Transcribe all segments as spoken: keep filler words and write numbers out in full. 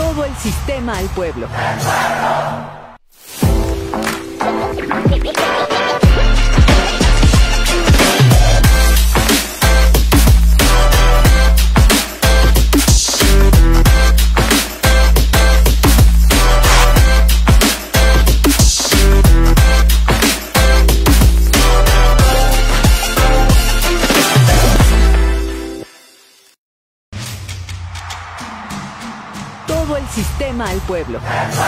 Todo el sistema al pueblo. Todo el sistema al pueblo.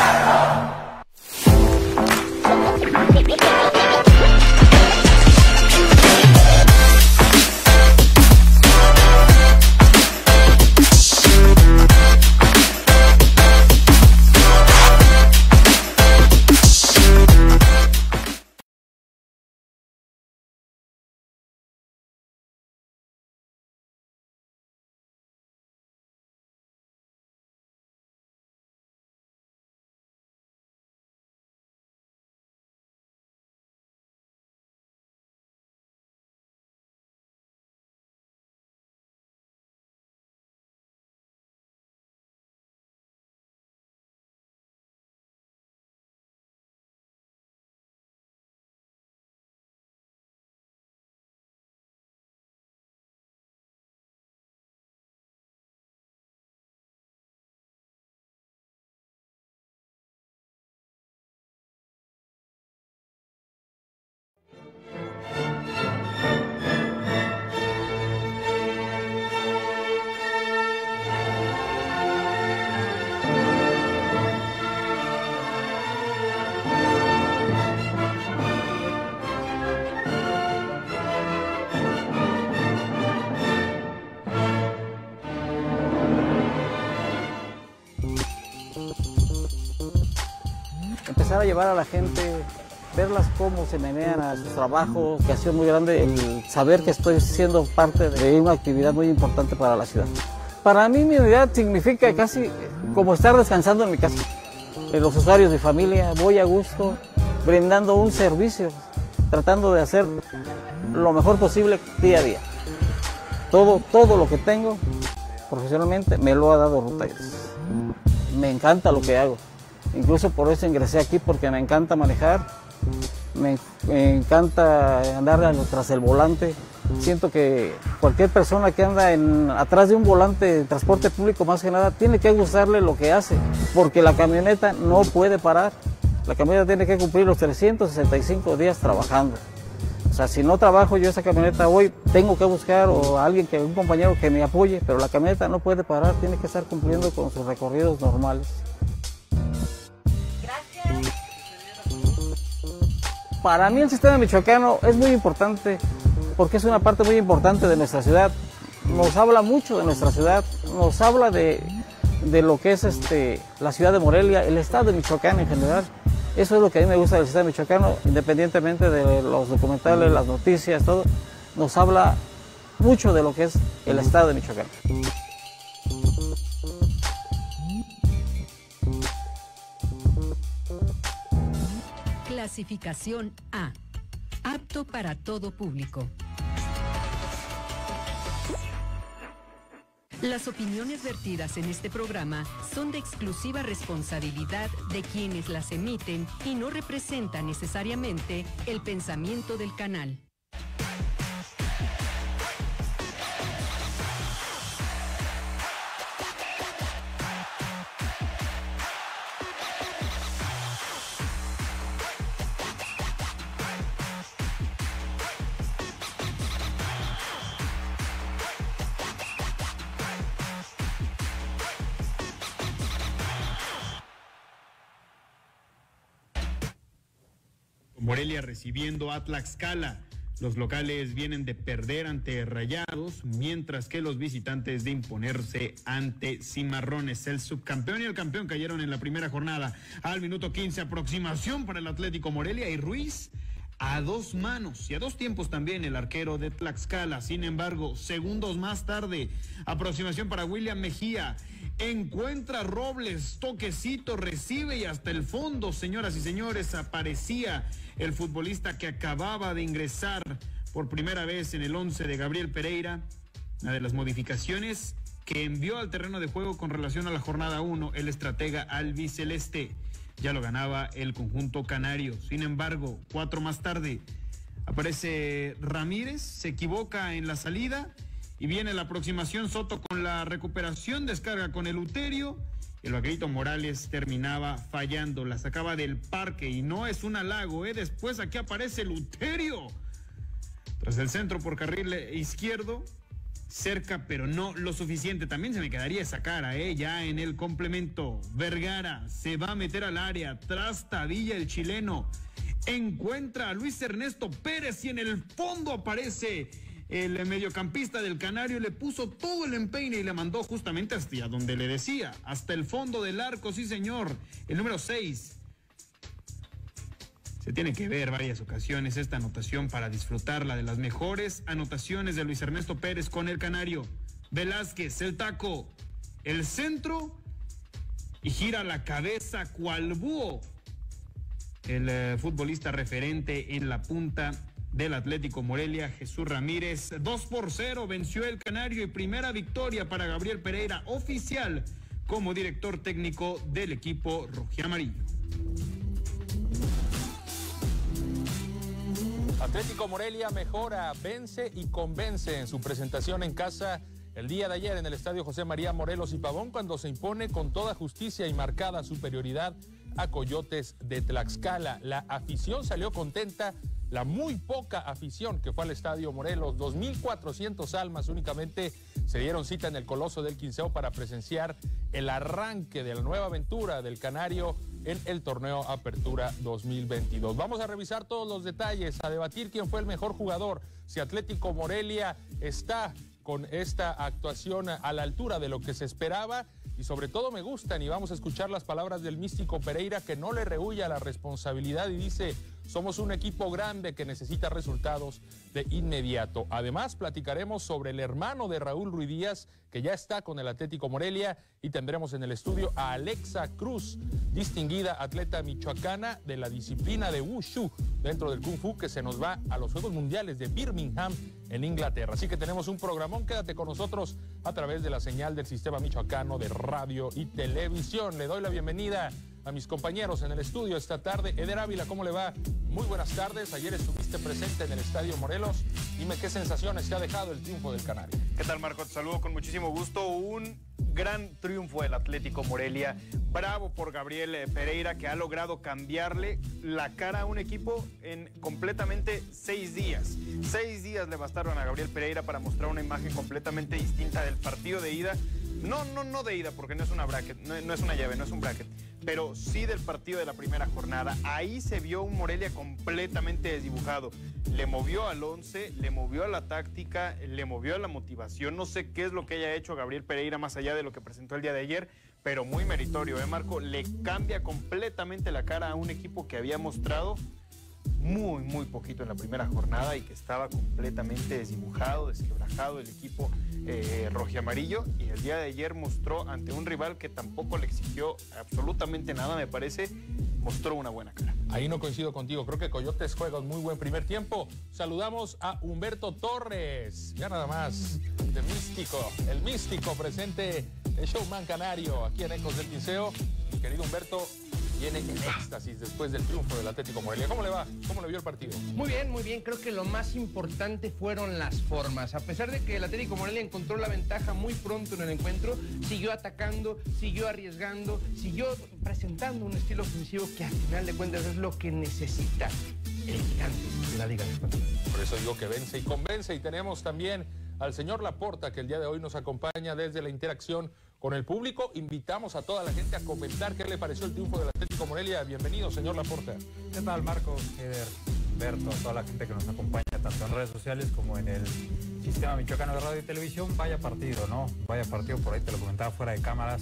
Empezar a llevar a la gente, verlas cómo se menean a sus trabajos, que ha sido muy grande el saber que estoy siendo parte de una actividad muy importante para la ciudad. Para mí mi unidad significa casi como estar descansando en mi casa. En los usuarios de familia, voy a gusto, brindando un servicio, tratando de hacer lo mejor posible día a día. Todo, todo lo que tengo profesionalmente me lo ha dado Rutaides. Me encanta lo que hago. Incluso por eso ingresé aquí, porque me encanta manejar, me, me encanta andar tras el volante. Siento que cualquier persona que anda en, atrás de un volante de transporte público, más que nada, tiene que gustarle lo que hace, porque la camioneta no puede parar. La camioneta tiene que cumplir los trescientos sesenta y cinco días trabajando. O sea, si no trabajo yo esa camioneta hoy, tengo que buscar o a alguien, que, un compañero que me apoye, pero la camioneta no puede parar, tiene que estar cumpliendo con sus recorridos normales. Para mí el sistema michoacano es muy importante porque es una parte muy importante de nuestra ciudad. Nos habla mucho de nuestra ciudad, nos habla de, de lo que es este, la ciudad de Morelia, el estado de Michoacán en general. Eso es lo que a mí me gusta del sistema michoacano, independientemente de los documentales, las noticias, todo. Nos habla mucho de lo que es el estado de Michoacán. Clasificación A. Apto para todo público. Las opiniones vertidas en este programa son de exclusiva responsabilidad de quienes las emiten y no representan necesariamente el pensamiento del canal. Morelia recibiendo a Tlaxcala. Los locales vienen de perder ante Rayados, mientras que los visitantes de imponerse ante Cimarrones. El subcampeón y el campeón cayeron en la primera jornada. Al minuto quince, aproximación para el Atlético Morelia, y Ruiz a dos manos y a dos tiempos también el arquero de Tlaxcala. Sin embargo, segundos más tarde, aproximación para William Mejía. Encuentra Robles, toquecito, recibe y hasta el fondo, señoras y señores, aparecía el futbolista que acababa de ingresar por primera vez en el once de Gabriel Pereira. Una de las modificaciones que envió al terreno de juego con relación a la jornada uno el estratega albiceleste. Ya lo ganaba el conjunto canario. Sin embargo, cuatro más tarde aparece Ramírez, se equivoca en la salida y viene la aproximación. Soto con la recuperación, descarga con Eleuterio. El vaquerito Morales terminaba fallando, la sacaba del parque y no es un halago, ¿eh? Después aquí aparece Eleuterio. Tras el centro por carril izquierdo, cerca pero no lo suficiente. También se me quedaría esa cara, ¿eh? Ya en el complemento, Vergara se va a meter al área, trastabilla el chileno, encuentra a Luis Ernesto Pérez y en el fondo aparece el mediocampista del Canario, le puso todo el empeine y le mandó justamente hasta donde le decía, hasta el fondo del arco, sí señor, el número seis. Se tiene que ver varias ocasiones esta anotación para disfrutarla, de las mejores anotaciones de Luis Ernesto Pérez con el Canario. Velázquez, el taco, el centro y gira la cabeza cual búho. El eh, futbolista referente en la punta del Atlético Morelia, Jesús Ramírez. Dos por cero venció el Canario y primera victoria para Gabriel Pereira, oficial como director técnico del equipo rojiamarillo. Atlético Morelia mejora, vence y convence en su presentación en casa el día de ayer en el estadio José María Morelos y Pavón, cuando se impone con toda justicia y marcada superioridad a Coyotes de Tlaxcala. La afición salió contenta, la muy poca afición que fue al estadio Morelos, dos mil cuatrocientas almas únicamente se dieron cita en el Coloso del Quinceo para presenciar el arranque de la nueva aventura del Canario en el torneo Apertura dos mil veintidós. Vamos a revisar todos los detalles, a debatir quién fue el mejor jugador, si Atlético Morelia está con esta actuación a la altura de lo que se esperaba y sobre todo me gustan, y vamos a escuchar las palabras del místico Pereira, que no le rehúye la responsabilidad y dice: somos un equipo grande que necesita resultados de inmediato. Además, platicaremos sobre el hermano de Raúl Ruiz Díaz, que ya está con el Atlético Morelia, y tendremos en el estudio a Alexa Cruz, distinguida atleta michoacana de la disciplina de Wushu dentro del Kung Fu, que se nos va a los Juegos Mundiales de Birmingham en Inglaterra. Así que tenemos un programón, quédate con nosotros a través de la señal del Sistema Michoacano de Radio y Televisión. Le doy la bienvenida a mis compañeros en el estudio esta tarde. Eder Ávila, ¿cómo le va? Muy buenas tardes. Ayer estuviste presente en el Estadio Morelos. Dime qué sensaciones te ha dejado el triunfo del Canario. ¿Qué tal, Marco? Te saludo con muchísimo gusto. Un gran triunfo del Atlético Morelia. Bravo por Gabriel Pereira, que ha logrado cambiarle la cara a un equipo en completamente seis días. Seis días le bastaron a Gabriel Pereira para mostrar una imagen completamente distinta del partido de ida. No, no, no de ida, porque no es una bracket, no, no es una llave, no es un bracket, pero sí del partido de la primera jornada. Ahí se vio un Morelia completamente desdibujado. Le movió al once, le movió a la táctica, le movió a la motivación. No sé qué es lo que haya hecho Gabriel Pereira más allá de lo que presentó el día de ayer, pero muy meritorio, ¿eh, Marco? Le cambia completamente la cara a un equipo que había mostrado muy, muy poquito en la primera jornada y que estaba completamente desdibujado, desquebrajado el equipo eh, rojiamarillo, y el día de ayer mostró ante un rival que tampoco le exigió absolutamente nada, me parece, mostró una buena cara. Ahí no coincido contigo, creo que Coyotes juega un muy buen primer tiempo. Saludamos a Humberto Torres, ya nada más, de Místico, el Místico presente, el showman canario, aquí en Ecos del Quinceo. Querido Humberto, viene en éxtasis después del triunfo del Atlético Morelia. ¿Cómo le va? ¿Cómo le vio el partido? Muy bien, muy bien. Creo que lo más importante fueron las formas. A pesar de que el Atlético Morelia encontró la ventaja muy pronto en el encuentro, siguió atacando, siguió arriesgando, siguió presentando un estilo ofensivo que al final de cuentas es lo que necesita el gigante de la Liga Española. Por eso digo que vence y convence. Y tenemos también al señor Laporta, que el día de hoy nos acompaña desde la interacción con el público. Invitamos a toda la gente a comentar qué le pareció el triunfo del Atlético Morelia. Bienvenido, señor Laporta. ¿Qué tal, Marco, Eder, Berto, toda la gente que nos acompaña tanto en redes sociales como en el Sistema Michoacano de Radio y Televisión? Vaya partido, ¿no? Vaya partido, por ahí te lo comentaba fuera de cámaras.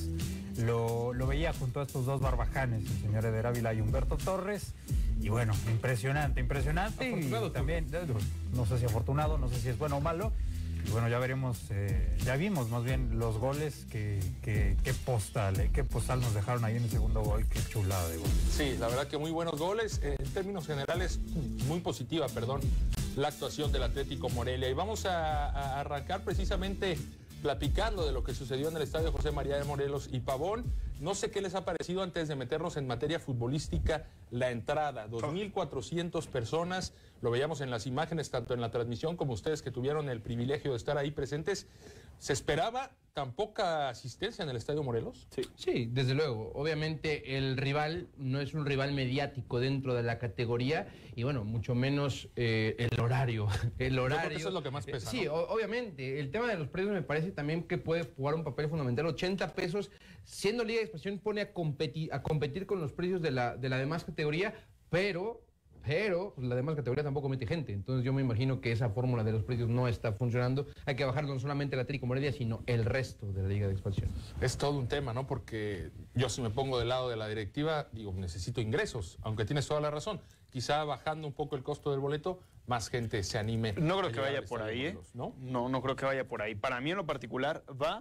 Lo, lo veía junto a estos dos barbajanes, el señor Eder Ávila y Humberto Torres. Y bueno, impresionante, impresionante. Afortunado, y también, no sé si afortunado, no sé si es bueno o malo. Y bueno, ya veremos, eh, ya vimos más bien los goles, que, que, qué postal, eh, qué postal nos dejaron ahí en el segundo gol, qué chulada de gol. Sí, la verdad que muy buenos goles, eh, en términos generales, muy positiva, perdón, la actuación del Atlético Morelia. Y vamos a, a arrancar precisamente platicando de lo que sucedió en el estadio José María de Morelos y Pavón. No sé qué les ha parecido antes de meternos en materia futbolística la entrada. dos mil cuatrocientas personas, lo veíamos en las imágenes, tanto en la transmisión como ustedes que tuvieron el privilegio de estar ahí presentes. ¿Se esperaba tan poca asistencia en el estadio Morelos? Sí, sí, desde luego. Obviamente el rival no es un rival mediático dentro de la categoría y bueno, mucho menos eh, el horario. El horario. Yo creo que eso es lo que más pesa, Sí, ¿no? obviamente. El tema de los precios me parece también que puede jugar un papel fundamental. ochenta pesos, siendo Liga de Expansión, pone a competir, a competir con los precios de la, de la demás categoría, pero... Pero pues, la demás categoría tampoco mete gente. Entonces yo me imagino que esa fórmula de los precios no está funcionando. Hay que bajar no solamente el Atlético Morelia, sino el resto de la Liga de Expansión. Es todo un tema, ¿no? Porque yo si me pongo del lado de la directiva, digo, necesito ingresos, aunque tienes toda la razón. Quizá bajando un poco el costo del boleto, más gente se anime. No creo que vaya por ahí, ¿eh? ¿No? No, no creo que vaya por ahí. Para mí en lo particular va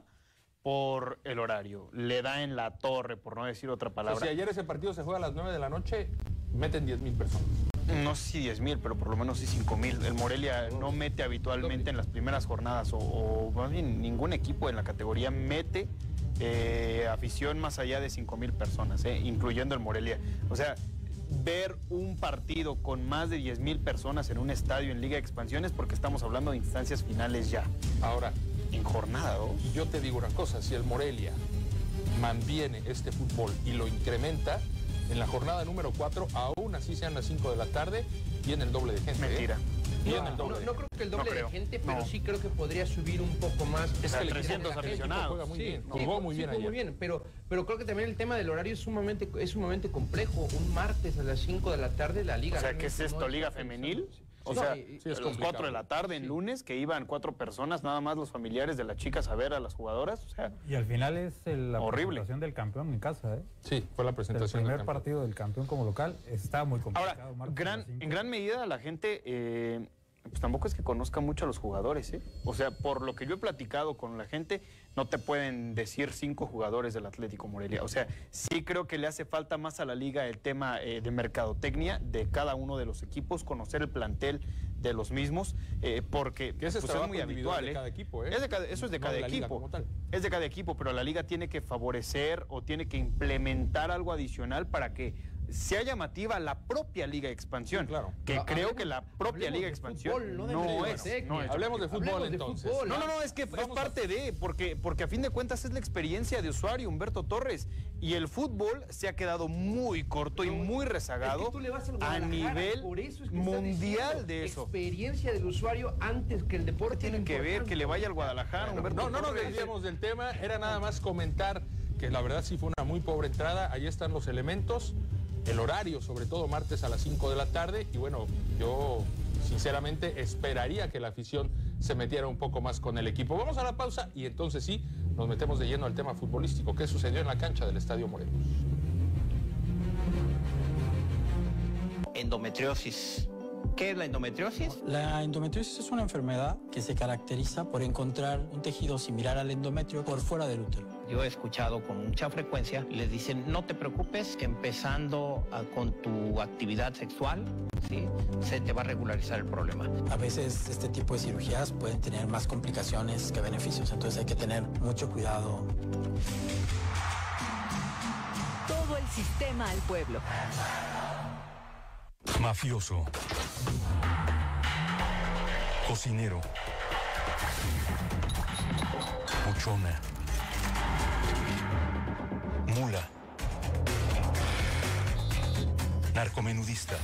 por el horario. Le da en la torre, por no decir otra palabra. O sea, si ayer ese partido se juega a las nueve de la noche, meten diez mil personas. No sé si diez mil, pero por lo menos sí cinco mil. El Morelia no mete habitualmente en las primeras jornadas, o, o más bien ningún equipo en la categoría mete eh, afición más allá de cinco mil personas, eh, incluyendo el Morelia. O sea, ver un partido con más de diez mil personas en un estadio en Liga de Expansión es porque estamos hablando de instancias finales ya. Ahora, en jornada dos. Yo te digo una cosa, si el Morelia mantiene este fútbol y lo incrementa, en la jornada número cuatro, aún así sean las cinco de la tarde, tiene el doble de gente. Mentira. ¿eh? Tiene No, el doble no, de no gente. creo que el doble No creo. de gente, pero No. sí creo que podría subir un poco más. Es O sea, que le trescientos quitaron la gente, aficionados. juega muy Sí, bien, sí, jugó muy sí, bien jugó ayer. muy bien, pero, pero creo que también el tema del horario es sumamente, es sumamente complejo. Un martes a las cinco de la tarde la liga. O sea, ¿qué es realmente esto? no ¿Liga está femenil? pensando. O No, sea, y- y- sí, es a las complicado. cuatro de la tarde en Sí. lunes, que iban cuatro personas, nada más los familiares de las chicas a ver a las jugadoras. O sea, Y al final es el- la Horrible. presentación del campeón en casa, ¿eh? Sí, fue la El presentación. primer del campeón. partido del campeón como local está muy complicado. ahora, martes a gran, las cinco. en gran medida la gente, eh, pues tampoco es que conozca mucho a los jugadores, ¿eh? O sea, por lo que yo he platicado con la gente, no te pueden decir cinco jugadores del Atlético Morelia. O sea, sí creo que le hace falta más a la liga el tema eh, de mercadotecnia de cada uno de los equipos, conocer el plantel de los mismos, eh, porque Que ese es pues, trabajo muy individual habitual. de ¿eh? cada equipo, ¿eh? Es de cada- eso es de No cada de la liga equipo. como tal. Es de cada equipo, pero la liga tiene que favorecer o tiene que implementar algo adicional para que sea llamativa la propia Liga de Expansión. Sí, claro. Que No, creo hablemos- que la propia hablemos Liga de de Expansión fútbol, no de no, mercadotecnia. es, no es. Hablemos de fútbol Hablemos de entonces. fútbol. No, no, no, es que es Vamos a- parte de, porque, porque a fin de cuentas es la experiencia de usuario, Humberto Torres. Y el fútbol se ha quedado muy corto y muy rezagado Es que tú le vas al a Guadalajara, nivel por eso es que estás mundial diciendo, de eso. Experiencia del usuario antes que el deporte. Tienen que ver importante. que le vaya al Guadalajara, Humberto No, no nos Torres. desviemos del tema, era nada más comentar que la verdad sí fue una muy pobre entrada, ahí están los elementos, el horario, sobre todo martes a las cinco de la tarde, y bueno, yo sinceramente esperaría que la afición se metiera un poco más con el equipo. Vamos a la pausa y entonces sí, nos metemos de lleno al tema futbolístico. ¿Qué sucedió en la cancha del Estadio Morelos? Endometriosis. ¿Qué es la endometriosis? La endometriosis es una enfermedad que se caracteriza por encontrar un tejido similar al endometrio por fuera del útero. Yo he escuchado con mucha frecuencia, les dicen, no te preocupes, que empezando a- con tu actividad sexual, ¿sí? Se te va a regularizar el problema. A veces este tipo de cirugías pueden tener más complicaciones que beneficios, entonces hay que tener mucho cuidado. Todo el sistema al pueblo. Mafioso. Cocinero. Buchona. Mula. Narcomenudista.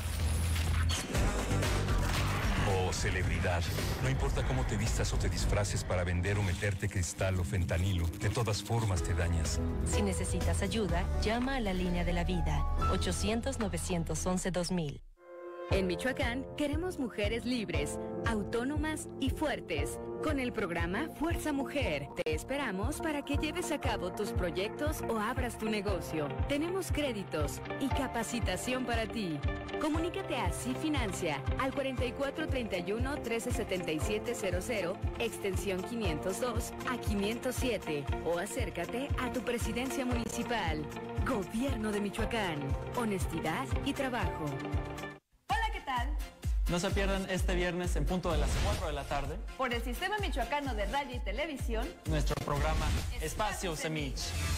O celebridad. No importa cómo te vistas o te disfraces para vender o meterte cristal o fentanilo, de todas formas te dañas. Si necesitas ayuda, llama a la línea de la vida, ochocientos, novecientos once, dos mil. En Michoacán queremos mujeres libres, autónomas y fuertes. Con el programa Fuerza Mujer, te esperamos para que lleves a cabo tus proyectos o abras tu negocio. Tenemos créditos y capacitación para ti. Comunícate a Cifinancia al cuarenta y cuatro treinta y uno, trece setenta y siete cero cero, extensión quinientos dos a quinientos siete, o acércate a tu presidencia municipal. Gobierno de Michoacán. Honestidad y trabajo. Hola, ¿qué tal? No se pierdan este viernes en punto de las cuatro de la tarde por el Sistema Michoacano de Radio y Televisión nuestro programa Espacio Semich.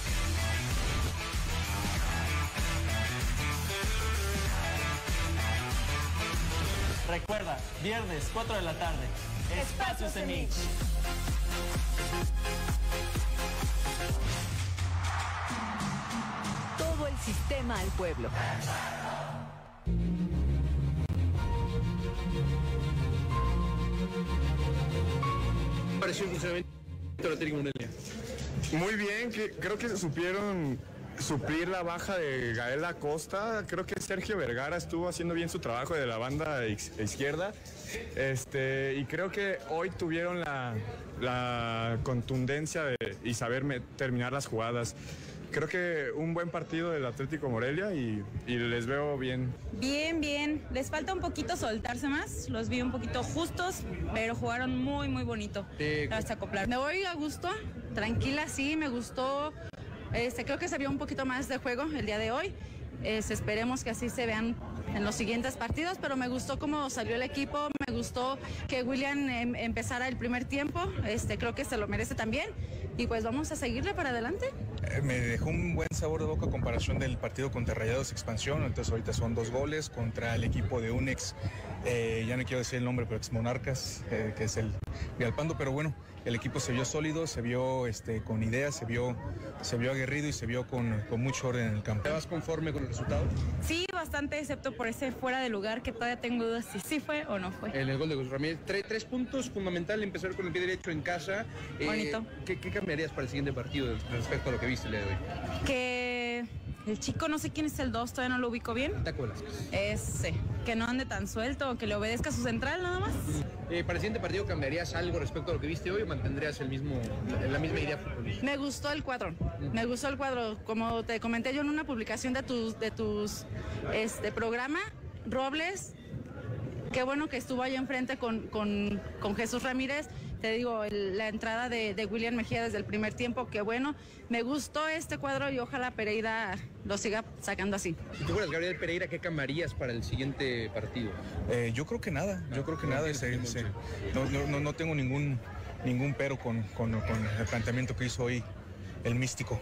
Recuerda, viernes cuatro de la tarde, Espacio Semich. Todo el sistema al pueblo. Pareció el funcionamiento de la Atlético Morelia. Muy bien, que, creo que supieron suplir la baja de Gael Acosta. Creo que Sergio Vergara estuvo haciendo bien su trabajo de la banda izquierda. Este, y creo que hoy tuvieron la, la contundencia de, y saber me, terminar las jugadas. Creo que un buen partido del Atlético Morelia y, y les veo bien. Bien, bien. Les falta un poquito soltarse más. Los vi un poquito justos, pero jugaron muy, muy bonito. Sí. Hasta acoplar. Me voy a gusto, tranquila, sí, me gustó. Este, creo que se vio un poquito más de juego el día de hoy. Este, esperemos que así se vean en los siguientes partidos, pero me gustó cómo salió el equipo, me gustó que William em, empezara el primer tiempo, este, creo que se lo merece también, y pues vamos a seguirle para adelante. Eh, me dejó un buen sabor de boca a comparación del partido contra Rayados Expansión, entonces ahorita son dos goles contra el equipo de un ex, eh, ya no quiero decir el nombre, pero ex Monarcas, eh, que es el Villalpando, pero bueno, el equipo se vio sólido, se vio este, con ideas, se vio, se vio aguerrido y se vio con, con mucho orden en el campo. ¿Te vas conforme con el resultado? Sí, bastante, excepto por ese fuera de lugar que todavía tengo dudas si sí fue o no fue. En el gol de Gus Ramírez, tres, tres puntos, fundamental empezar con el pie derecho en casa. Bonito. Eh, ¿qué, ¿Qué cambiarías para el siguiente partido respecto a lo que viste el día de hoy? Que el chico, no sé quién es el dos, todavía no lo ubico bien. Taco Velázquez. Ese, que no ande tan suelto, que le obedezca a su central nada más. Eh, ¿Para el siguiente partido cambiarías algo respecto a lo que viste hoy o mantendrías el mismo, la misma idea futbolística? Me gustó el cuadro, me gustó el cuadro. Como te comenté yo en una publicación de tus, de tus este, programa, Robles, qué bueno que estuvo ahí enfrente con, con, con Jesús Ramírez. Te digo, el, la entrada de, de William Mejía desde el primer tiempo, qué bueno. Me gustó este cuadro y ojalá Pereira lo siga sacando así. Si tú fueras Gabriel Pereira, ¿qué cambiarías para el siguiente partido? Eh, yo creo que nada, yo creo que nada. Se, se, no, no, no tengo ningún, ningún pero con, con, con el planteamiento que hizo hoy el místico.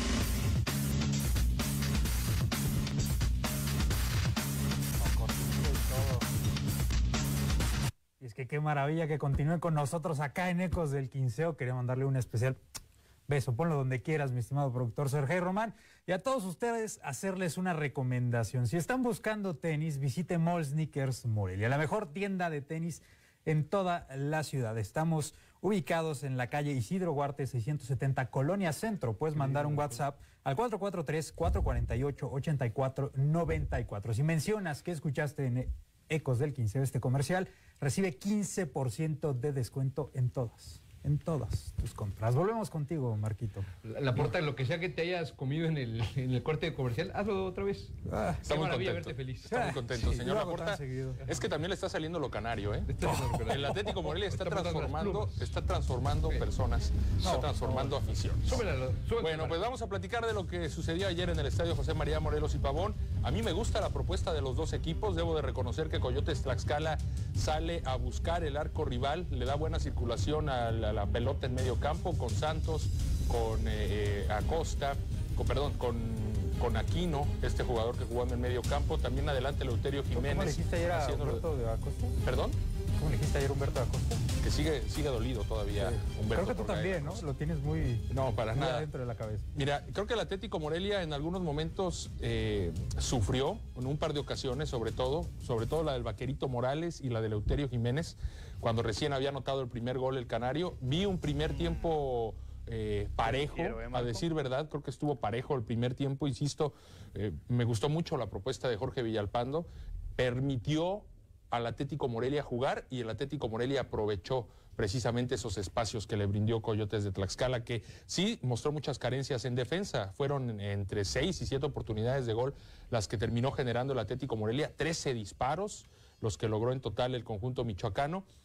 Y es que qué maravilla que continúe con nosotros acá en Ecos del Quinceo. Quería mandarle un especial beso, ponlo donde quieras, mi estimado productor Sergio Román. Y a todos ustedes hacerles una recomendación. Si están buscando tenis, visite Mall Sneakers Morelia, la mejor tienda de tenis en toda la ciudad. Estamos ubicados en la calle Isidro Huarte seiscientos setenta, Colonia Centro. Puedes mandar un WhatsApp al cuatro cuatro tres, cuatro cuatro ocho, ocho cuatro nueve cuatro. Si mencionas que escuchaste en Ecos del Quinceo este comercial, recibe quince por ciento de descuento en todas, en todas tus compras. Volvemos contigo, Marquito. La, la porta, lo que sea que te hayas comido en el, en el corte comercial, hazlo otra vez. Ah, está muy contento. Verte feliz. Está muy contento, Sí, señor lo hago Laporta. tan seguido. Es que también le está saliendo lo canario, ¿eh? Oh. El Atlético Morelia está, Está pasando las transformando, plumas. está transformando personas, está No, transformando no. aficiones. Súbela, súbela. Bueno, pues vamos a platicar de lo que sucedió ayer en el estadio José María Morelos y Pavón. A mí me gusta la propuesta de los dos equipos. Debo de reconocer que Coyotes Tlaxcala sale a buscar el arco rival, le da buena circulación a la, a la pelota en medio campo, con Santos, con eh, Acosta, con, perdón, con, con Aquino, este jugador que jugó en el medio campo, también adelante Eleuterio Jiménez. ¿Cómo le dijiste ayer a haciéndolo- Humberto de Acosta? ¿Perdón? ¿Cómo le dijiste ayer a Humberto de Acosta? Que sigue, sigue dolido todavía, Sí. Humberto. Creo que tú por también, ¿no? Lo tienes muy, No, para muy nada. adentro de la cabeza. Mira, creo que el Atlético Morelia en algunos momentos eh, sufrió, en un par de ocasiones sobre todo, sobre todo la del Vaquerito Morales y la de Eleuterio Jiménez, cuando recién había anotado el primer gol el Canario. Vi un primer tiempo eh, parejo, Quiero, ¿eh, a Marco? decir verdad, creo que estuvo parejo el primer tiempo, insisto, eh, me gustó mucho la propuesta de Jorge Villalpando, permitió al Atlético Morelia jugar y el Atlético Morelia aprovechó precisamente esos espacios que le brindó Coyotes de Tlaxcala, que sí mostró muchas carencias en defensa. Fueron entre seis y siete oportunidades de gol las que terminó generando el Atlético Morelia, trece disparos los que logró en total el conjunto michoacano,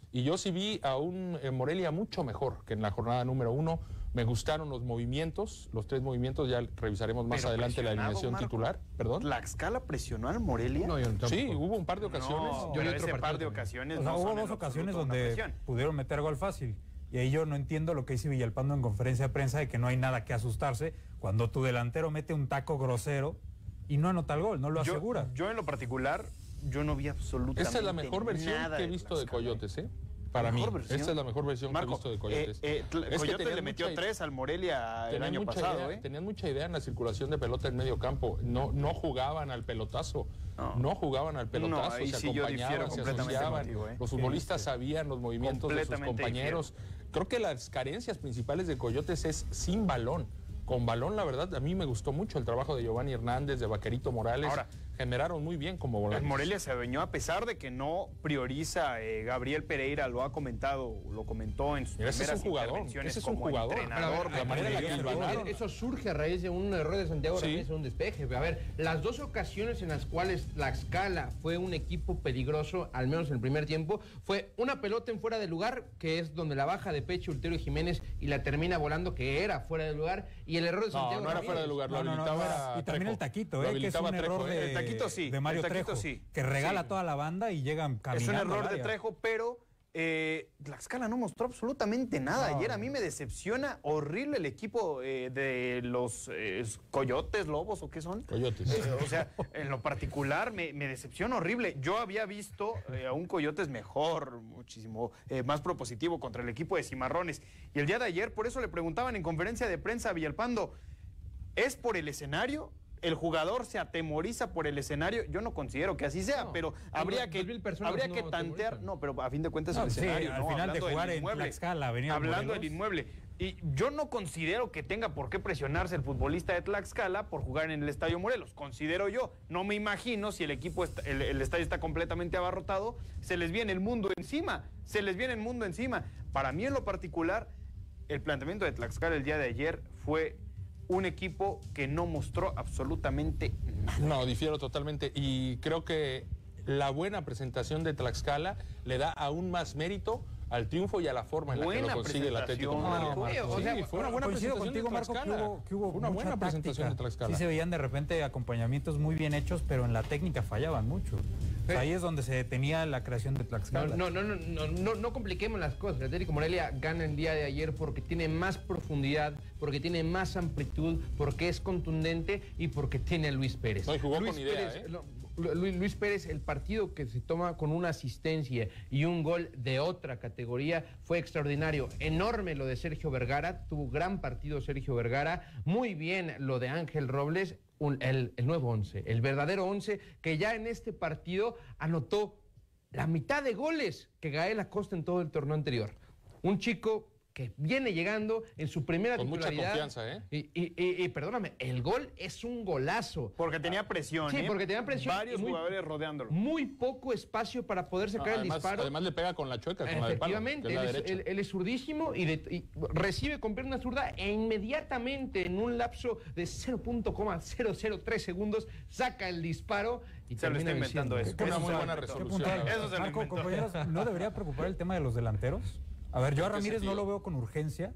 Y yo sí vi a un eh, Morelia mucho mejor que en la jornada número uno. Me gustaron los movimientos, los tres movimientos, ya revisaremos más Pero adelante la alineación Marco, titular. ¿Perdón? ¿Tlaxcala presionó al Morelia? No, yo no, sí, hubo un par de ocasiones. No, yo pero otro ese par de ocasiones O sea, no hubo son dos en ocasiones absoluto una donde presión. pudieron meter gol fácil. Y ahí yo no entiendo lo que dice Villalpando en conferencia de prensa de que no hay nada que asustarse cuando tu delantero mete un taco grosero y no anota el gol, no lo Yo- asegura. Yo en lo particular, yo no vi absolutamente Esta es la mejor versión nada que he de visto de Tlaxcala. Coyotes, ¿eh? Para mí, ¿Mejor versión? esta es la mejor versión Marco, que he visto de Coyotes. eh, eh, Tla- Es que Coyotes tenían le metió mucha- tres al Morelia el tenían año mucha pasado, idea, ¿eh? Tenían mucha idea en la circulación de pelota en medio campo. No, no jugaban al pelotazo. No, jugaban al pelotazo, No, ahí se sí yo difiero acompañaban, se completamente asociaban. contigo, ¿eh? Los Sí, futbolistas sabían los movimientos de sus Completamente compañeros. Creo que las carencias principales de Coyotes es sin balón. Con balón, la verdad, a mí me gustó mucho el trabajo de Giovanni Hernández, de Vaquerito Morales. Ahora, generaron muy bien como El volantes. Morelia se adueñó a pesar de que no prioriza, eh, Gabriel Pereira lo ha comentado, lo comentó en sus Mira, ese es primeras un jugador, intervenciones ese es un como jugador. entrenador. Pero, a ver, de la manera en la Morelia. que hilvanaron. Eso surge a raíz de un error de Santiago Sí. Ramírez en un despeje. A ver, las dos ocasiones en las cuales Tlaxcala fue un equipo peligroso, al menos en el primer tiempo, fue una pelota en fuera de lugar, que es donde la baja de pecho Ulterio Jiménez y la termina volando, que era fuera de lugar, y el error de No, Santiago no era Ramírez. fuera de lugar, lo No, no, no, habilitaba no era. Y también Trejo. el taquito, Lo eh, que es habilitaba un Trejo, error ¿eh? de, El taquito sí, de Mario el taquito Trejo, sí. que regala Sí. toda la banda y llegan Es caminando. un error al de área. Trejo, pero eh, Tlaxcala no mostró absolutamente nada. No. Ayer a mí me decepciona horrible el equipo eh, de los eh, Coyotes, Lobos o qué son. Coyotes. Eh, o sea, en lo particular me, me decepciona horrible. Yo había visto eh, a un Coyotes mejor, muchísimo eh, más propositivo contra el equipo de Cimarrones. Y el día de ayer, por eso le preguntaban en conferencia de prensa a Villalpando, ¿es por el escenario? ¿El jugador se atemoriza por el escenario? Yo no considero que así sea, No, pero no, habría dos que, mil personas habría no que tantear. atemorizan. No, pero a fin de cuentas No, el sí, escenario, al ¿no? final de Hablando jugar del en inmueble. Tlaxcala, Avenida Hablando Morelos. del inmueble. Y yo no considero que tenga por qué presionarse el futbolista de Tlaxcala por jugar en el Estadio Morelos. Considero yo. No me imagino si el equipo, está- el, el estadio está completamente abarrotado, se les viene el mundo encima. Se les viene el mundo encima. Para mí en lo particular, el planteamiento de Tlaxcala el día de ayer fue un equipo que no mostró absolutamente nada. No, difiero totalmente. Y creo que la buena presentación de Tlaxcala le da aún más mérito al triunfo y a la forma en la que Buena lo consigue el Atlético presentación, Morelia. Marco. Sí, O sea, fue una buena Coincido presentación contigo, de Marco, que Tlaxcala. hubo, que hubo Fue una mucha buena presentación de táctica. Tlaxcala. Sí se veían de repente acompañamientos muy bien hechos, pero en la técnica fallaban mucho. O sea, ahí es donde se detenía la creación de Tlaxcala. No, no, no, no, no, no compliquemos las cosas. El Atlético Morelia gana el día de ayer porque tiene más profundidad, porque tiene más amplitud, porque es contundente y porque tiene a Luis Pérez. No, y jugó Luis con idea, Pérez, ¿eh? no, Luis, Luis Pérez, el partido que se toma con una asistencia y un gol de otra categoría fue extraordinario. Enorme lo de Sergio Vergara, tuvo gran partido Sergio Vergara, muy bien lo de Ángel Robles, un- el, el nuevo once, el verdadero once, que ya en este partido anotó la mitad de goles que Gael Acosta en todo el torneo anterior. Un chico que viene llegando en su primera Con mucha titularidad. confianza, ¿eh? Y, y- y- y perdóname, el gol es un golazo. Porque tenía presión, Sí, ¿eh? porque tenía presión. Varios y muy- jugadores rodeándolo. Muy poco espacio para poder sacar el además, disparo. además le pega con la chueca, con la del palo, Efectivamente, que es la él, es, derecha. él- él es zurdísimo y, de- y recibe con pierna zurda e inmediatamente en un lapso de cero punto cero cero tres segundos saca el disparo y Se lo termina está inventando venciendo. eso. Una muy Eso buena se lo Qué resolución. puntual. la verdad. Eso se lo Marco, inventó. compañeros, ¿no debería preocupar el tema de los delanteros? A ver, yo a ¿En qué Ramírez no sentido? lo veo con urgencia.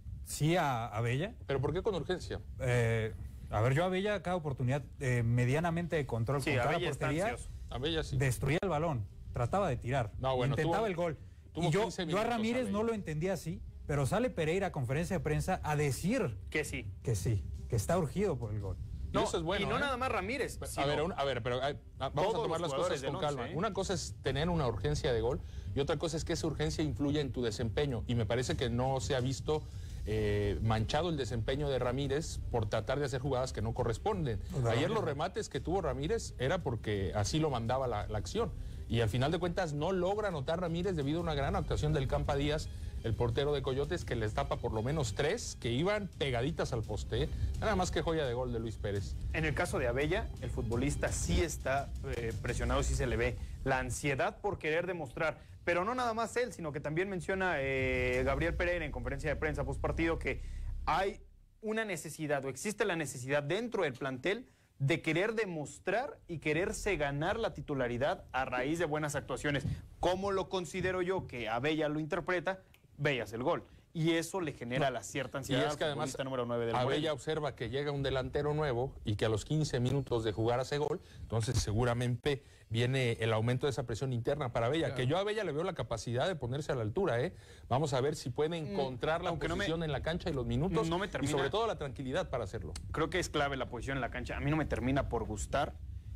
Sí a, a Bella. ¿Pero por qué con urgencia? Eh, a ver, yo a Bella cada oportunidad eh, medianamente de control Sí, con cada Abella está portería, ansioso. A Bella sí. destruía el balón, trataba de tirar, No, bueno, intentaba tuvo- el gol. tuvo Y yo, quince yo a minutos Ramírez Abella. no lo entendía así, pero sale Pereira a conferencia de prensa a decir Que sí. que sí, que está urgido por el gol. Y eso es bueno, y no ¿eh? nada más Ramírez. A sino ver, un- a ver, pero ay, a- vamos todos a tomar los las cosas jugadores con del calma. once, ¿eh? Una cosa es tener una urgencia de gol y otra cosa es que esa urgencia influya en tu desempeño. Y me parece que no se ha visto eh, manchado el desempeño de Ramírez por tratar de hacer jugadas que no corresponden. Claro. Ayer los remates que tuvo Ramírez era porque así lo mandaba la, la acción. Y al final de cuentas no logra anotar Ramírez debido a una gran actuación del Campa Díaz, el portero de Coyotes, que les tapa por lo menos tres que iban pegaditas al poste. ¿eh? Nada más que joya de gol de Luis Pérez. En el caso de Abella, el futbolista sí está eh, presionado, sí se le ve la ansiedad por querer demostrar, pero no nada más él, sino que también menciona eh, Gabriel Pereira en conferencia de prensa post partido que hay una necesidad o existe la necesidad dentro del plantel de querer demostrar y quererse ganar la titularidad a raíz de buenas actuaciones. ¿Cómo lo considero yo que Abella lo interpreta? Veas el gol. Y eso le genera no. la cierta ansiedad. Y es que al además número nueve del Abella Morelia. observa que llega un delantero nuevo y que a los quince minutos de jugar hace gol, entonces seguramente viene el aumento de esa presión interna para Abella, claro. que yo a Abella le veo la capacidad de ponerse a la altura, ¿eh? Vamos a ver si puede encontrar mm, la posición no me, en la cancha y los minutos no me termina, y sobre todo la tranquilidad para hacerlo. Creo que es clave la posición en la cancha. A mí no me termina por gustar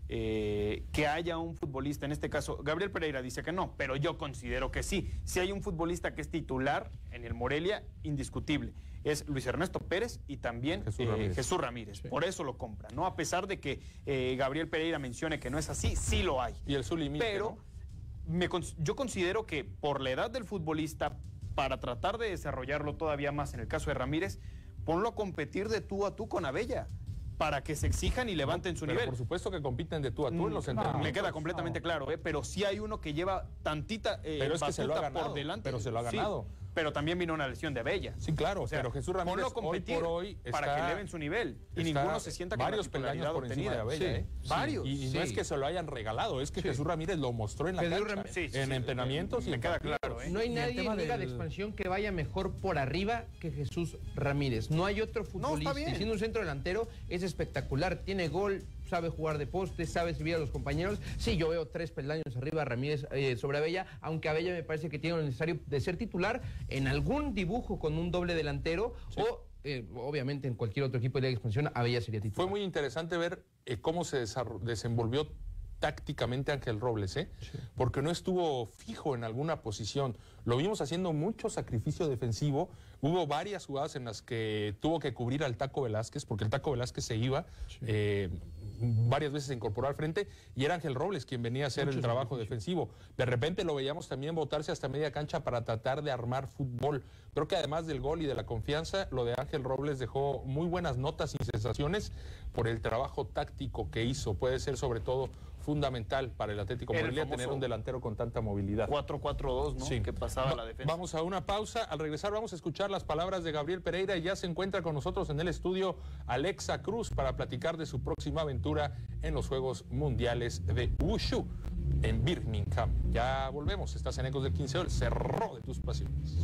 Eh, que haya un futbolista, en este caso, Gabriel Pereira dice que no, pero yo considero que sí. Si hay un futbolista que es titular en el Morelia, indiscutible, es Luis Ernesto Pérez y también Jesús eh, Ramírez, Jesús Ramírez. Sí. Por eso lo compra, ¿no? A pesar de que eh, Gabriel Pereira mencione que no es así, sí lo hay. Y el su límite, pero ¿no? me, yo considero que por la edad del futbolista, para tratar de desarrollarlo todavía más, en el caso de Ramírez, ponlo a competir de tú a tú con Abella, para que se exijan y levanten su pero nivel. Por supuesto que compiten de tú a tú en los no, entrenamientos. Me queda completamente no. claro, ¿eh? Pero sí hay uno que lleva tantita eh, pero es que se lo ha ganado, por delante. Pero se lo ha ganado. Sí, pero también vino una lesión de Abella. Sí, claro, o sea, pero Jesús Ramírez hoy por hoy está, para que eleven su nivel y ninguno se sienta con varios peldaños por encima de Abella, sí, ¿eh? Sí, varios. Y, y sí. no es que se lo hayan regalado, es que sí. Jesús Ramírez lo mostró en la Jesús cancha, Ram... sí, sí, en sí, entrenamientos me y me queda claro, ¿eh? No hay nadie en Liga del... de Expansión que vaya mejor por arriba que Jesús Ramírez. No hay otro futbolista. No, y siendo un centro delantero es espectacular, tiene gol, sabe jugar de poste, sabe servir a los compañeros. Sí, yo veo tres peldaños arriba Ramírez eh, sobre Abella, aunque Abella me parece que tiene lo necesario de ser titular en algún dibujo con un doble delantero sí. o eh, obviamente en cualquier otro equipo de Liga de Expansión Abella sería titular. Fue muy interesante ver eh, cómo se desenvolvió tácticamente Ángel Robles, ¿eh? Sí. Porque no estuvo fijo en alguna posición. Lo vimos haciendo mucho sacrificio defensivo. Hubo varias jugadas en las que tuvo que cubrir al Taco Velázquez, porque el Taco Velázquez se iba, sí. eh, varias veces se incorporó al frente, y era Ángel Robles quien venía a hacer mucho el trabajo defensivo. De repente lo veíamos también botarse hasta media cancha para tratar de armar fútbol. Creo que además del gol y de la confianza, lo de Ángel Robles dejó muy buenas notas y sensaciones por el trabajo táctico que hizo. Puede ser sobre todo fundamental para el Atlético Morelia tener un delantero con tanta movilidad. cuatro cuatro dos, ¿no? Sí. Que pasaba Va, la defensa. Vamos a una pausa. Al regresar vamos a escuchar las palabras de Gabriel Pereira y ya se encuentra con nosotros en el estudio Alexa Cruz para platicar de su próxima aventura en los Juegos Mundiales de Wushu en Birmingham. Ya volvemos. Estás en Ecos del Quinceo, el cerro de tus pasiones.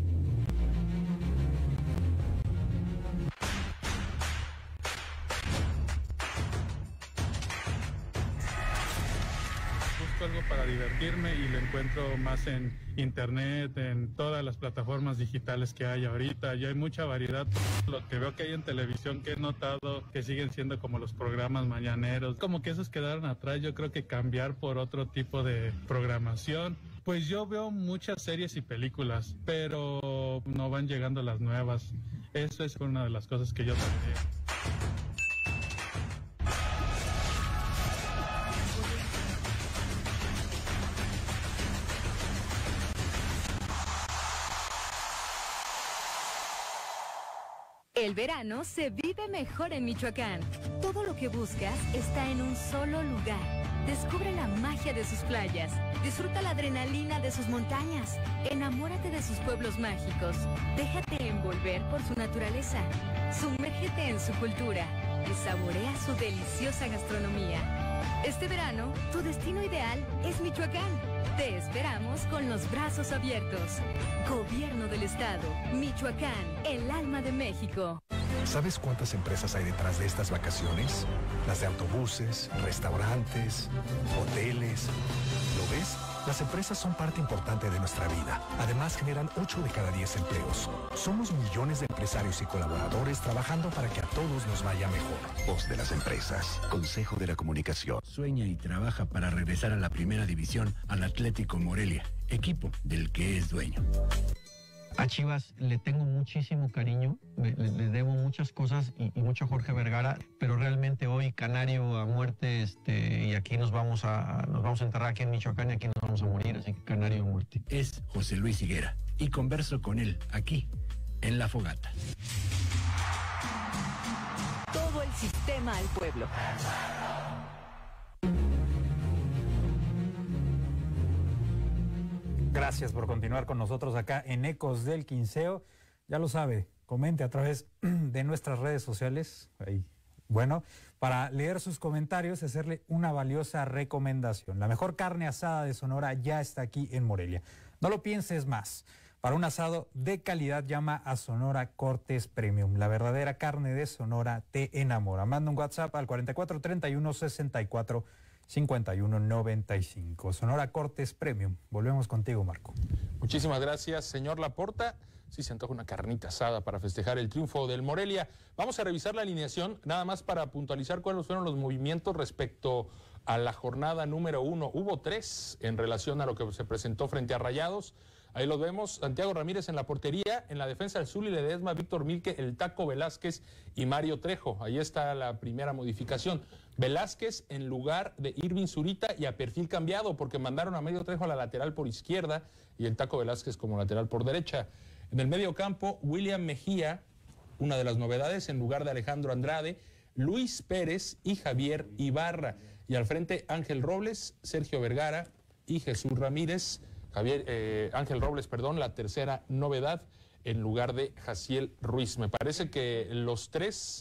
Algo para divertirme y lo encuentro más en internet, en todas las plataformas digitales que hay ahorita. Ya hay mucha variedad. Lo que veo que hay en televisión, que he notado que siguen siendo como los programas mañaneros, como que esos quedaron atrás. Yo creo que cambiar por otro tipo de programación. Pues yo veo muchas series y películas, pero no van llegando las nuevas. Eso es una de las cosas que yo tendría. El verano se vive mejor en Michoacán. Todo lo que buscas está en un solo lugar. Descubre la magia de sus playas. Disfruta la adrenalina de sus montañas. Enamórate de sus pueblos mágicos. Déjate envolver por su naturaleza. Sumérgete en su cultura y saborea su deliciosa gastronomía. Este verano, tu destino ideal es Michoacán. Te esperamos con los brazos abiertos. Gobierno del Estado, Michoacán, el alma de México. ¿Sabes cuántas empresas hay detrás de estas vacaciones? Las de autobuses, restaurantes, hoteles. ¿Lo ves? Las empresas son parte importante de nuestra vida. Además, generan ocho de cada diez empleos. Somos millones de empresarios y colaboradores trabajando para que a todos nos vaya mejor. Voz de las empresas. Consejo de la Comunicación. Sueña y trabaja para regresar a la primera división al Atlético Morelia, equipo del que es dueño. A Chivas le tengo muchísimo cariño, le, le debo muchas cosas y, y mucho a Jorge Vergara, pero realmente hoy Canario a muerte, este, y aquí nos vamos a nos vamos a enterrar aquí en Michoacán y aquí nos vamos a morir, así que Canario a muerte. Es José Luis Higuera y converso con él aquí, en La Fogata. Todo el sistema al pueblo. Gracias por continuar con nosotros acá en Ecos del Quinceo. Ya lo sabe, comente a través de nuestras redes sociales. Ahí Bueno, para leer sus comentarios, hacerle una valiosa recomendación. La mejor carne asada de Sonora ya está aquí en Morelia. No lo pienses más. Para un asado de calidad, llama a Sonora Cortes Premium. La verdadera carne de Sonora te enamora. Manda un WhatsApp al cuarenta y cuatro treinta y uno sesenta y cuatro cincuenta y uno noventa y cinco. Sonora Cortes Premium. Volvemos contigo, Marco. Muchísimas gracias, señor Laporta. Sí, se antoja una carnita asada para festejar el triunfo del Morelia. Vamos a revisar la alineación, nada más para puntualizar cuáles fueron los movimientos respecto a la jornada número uno. Hubo tres en relación a lo que se presentó frente a Rayados. Ahí los vemos, Santiago Ramírez en la portería, en la defensa del Zuli Ledesma, Víctor Milke, el Taco Velázquez y Mario Trejo. Ahí está la primera modificación. Velázquez en lugar de Irving Zurita y a perfil cambiado, porque mandaron a Mario Trejo a la lateral por izquierda y el Taco Velázquez como lateral por derecha. En el medio campo, William Mejía, una de las novedades, en lugar de Alejandro Andrade, Luis Pérez y Javier Ibarra. Y al frente, Ángel Robles, Sergio Vergara y Jesús Ramírez. Javier, eh, Ángel Robles, perdón, la tercera novedad en lugar de Jaciel Ruiz. Me parece que los tres,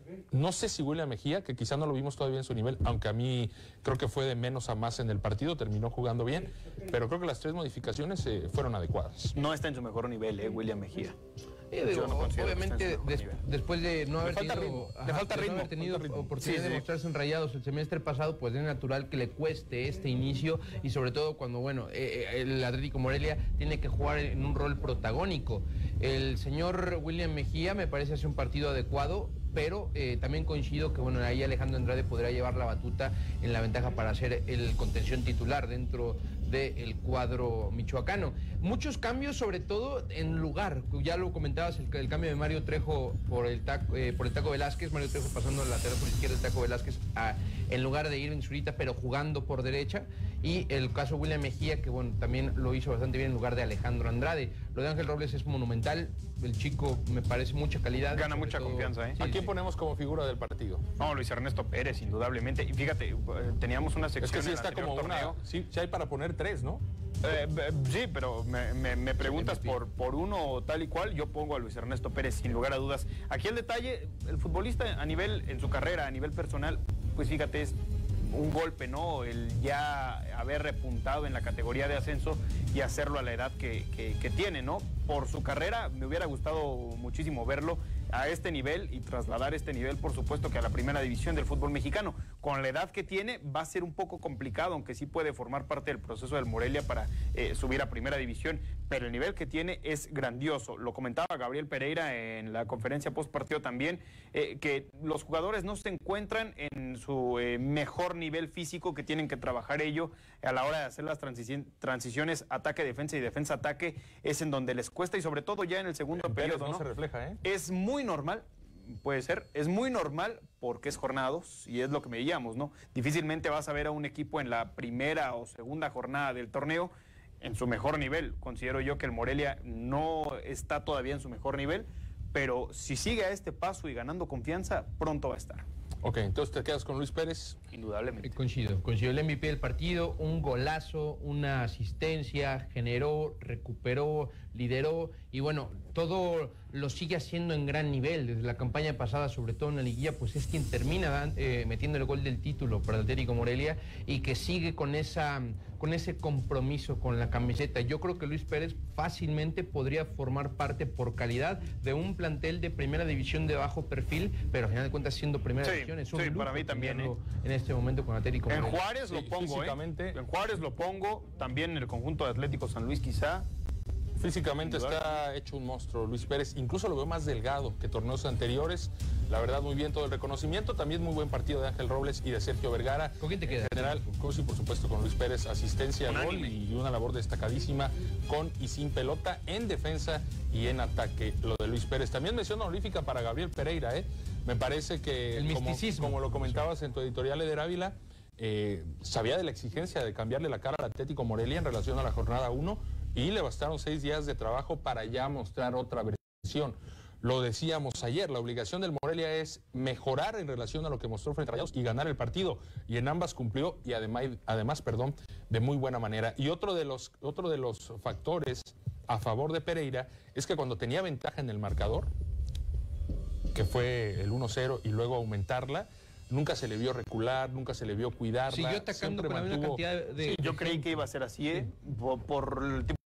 no sé si William Mejía, que quizá no lo vimos todavía en su nivel, aunque a mí creo que fue de menos a más en el partido, terminó jugando bien, pero creo que las tres modificaciones eh, fueron adecuadas. No está en su mejor nivel, eh, William Mejía. Yo digo, no obviamente, des, después de no haber tenido, ritmo, ajá, le falta de ritmo, no haber tenido falta ritmo. oportunidad Sí, de sí. mostrarse en Rayados el semestre pasado, pues es natural que le cueste este inicio y sobre todo cuando, bueno, eh, el Atlético Morelia tiene que jugar en un rol protagónico. El señor William Mejía me parece hace un partido adecuado, pero eh, también coincido que, bueno, ahí Alejandro Andrade podrá llevar la batuta en la ventaja para ser el contención titular dentro del cuadro michoacano. Muchos cambios, sobre todo en lugar, ya lo comentabas, el, el cambio de Mario Trejo por el, taco, eh, por el Taco Velázquez, Mario Trejo pasando al lateral por izquierda, el Taco Velázquez a, en lugar de Irving Zurita, pero jugando por derecha, y el caso William Mejía, que bueno, también lo hizo bastante bien en lugar de Alejandro Andrade. Lo de Ángel Robles es monumental, el chico me parece mucha calidad. Gana mucha todo, confianza, ¿eh? ¿A quién ponemos como figura del partido? No, Luis Ernesto Pérez, indudablemente. Y fíjate, eh, teníamos una sección Es que sí en el está anterior como torneo. una... Sí, sí hay para poner tres, ¿no? Eh, eh, sí, pero me, me, me preguntas por, por uno tal y cual, yo pongo a Luis Ernesto Pérez sin lugar a dudas. Aquí el detalle, el futbolista a nivel, en su carrera, a nivel personal, pues fíjate, es un golpe, ¿no? El ya haber repuntado en la categoría de ascenso y hacerlo a la edad que, que, que tiene, ¿no? Por su carrera me hubiera gustado muchísimo verlo a este nivel y trasladar este nivel, por supuesto, que a la primera división del fútbol mexicano. Con la edad que tiene va a ser un poco complicado, aunque sí puede formar parte del proceso del Morelia para eh, subir a primera división, pero el nivel que tiene es grandioso. Lo comentaba Gabriel Pereira en la conferencia post partido también, eh, que los jugadores no se encuentran en su eh, mejor nivel físico, que tienen que trabajar ello a la hora de hacer las transici transiciones ataque-defensa y defensa-ataque, es en donde les cuesta, y sobre todo ya en el segundo En periodo, Pérez no ¿no? se refleja, ¿eh? Es muy normal, puede ser, es muy normal porque es jornados y es lo que me veíamos, ¿no? Difícilmente vas a ver a un equipo en la primera o segunda jornada del torneo en su mejor nivel. Considero yo que el Morelia no está todavía en su mejor nivel, pero si sigue a este paso y ganando confianza, pronto va a estar. Ok, entonces te quedas con Luis Pérez. Indudablemente. Eh, Coincido, coincido. El M V P del partido, un golazo, una asistencia, generó, recuperó, lideró y bueno, todo lo sigue haciendo en gran nivel. Desde la campaña pasada, sobre todo en la liguilla, pues es quien termina eh, metiendo el gol del título para el Atlético Morelia y que sigue con esa con ese compromiso con la camiseta. Yo creo que Luis Pérez fácilmente podría formar parte por calidad de un plantel de primera división de bajo perfil, pero al final de cuentas siendo primera Sí, división es un sí, lujo para mí también, tenerlo ¿eh? en este momento con Atlético En Morelia. Juárez lo Sí, pongo, físicamente. ¿eh? En Juárez lo pongo, también en el conjunto de Atlético San Luis quizá. Físicamente está hecho un monstruo Luis Pérez, incluso lo veo más delgado que torneos anteriores. La verdad, muy bien todo el reconocimiento. También muy buen partido de Ángel Robles y de Sergio Vergara. ¿Con quién te quedas? En general, sí, por supuesto, con Luis Pérez, asistencia, gol Unánime. y una labor destacadísima con y sin pelota en defensa y en ataque. Lo de Luis Pérez. También mención honorífica para Gabriel Pereira, ¿eh? Me parece que, El como, misticismo. como lo comentabas en tu editorial, Eder Ávila, eh, sabía de la exigencia de cambiarle la cara al Atlético Morelia en relación a la jornada uno. Y le bastaron seis días de trabajo para ya mostrar otra versión. Lo decíamos ayer, la obligación del Morelia es mejorar en relación a lo que mostró frente a Rayados y ganar el partido. Y en ambas cumplió y además, además perdón, de muy buena manera. Y otro de los, otro de los factores a favor de Pereira es que cuando tenía ventaja en el marcador, que que fue el uno cero y luego aumentarla. Nunca se le vio recular, nunca se le vio cuidarla. Siguió atacando con la misma cantidad de... Sí, yo creí que iba a ser así, ¿eh? Por, por el tipo...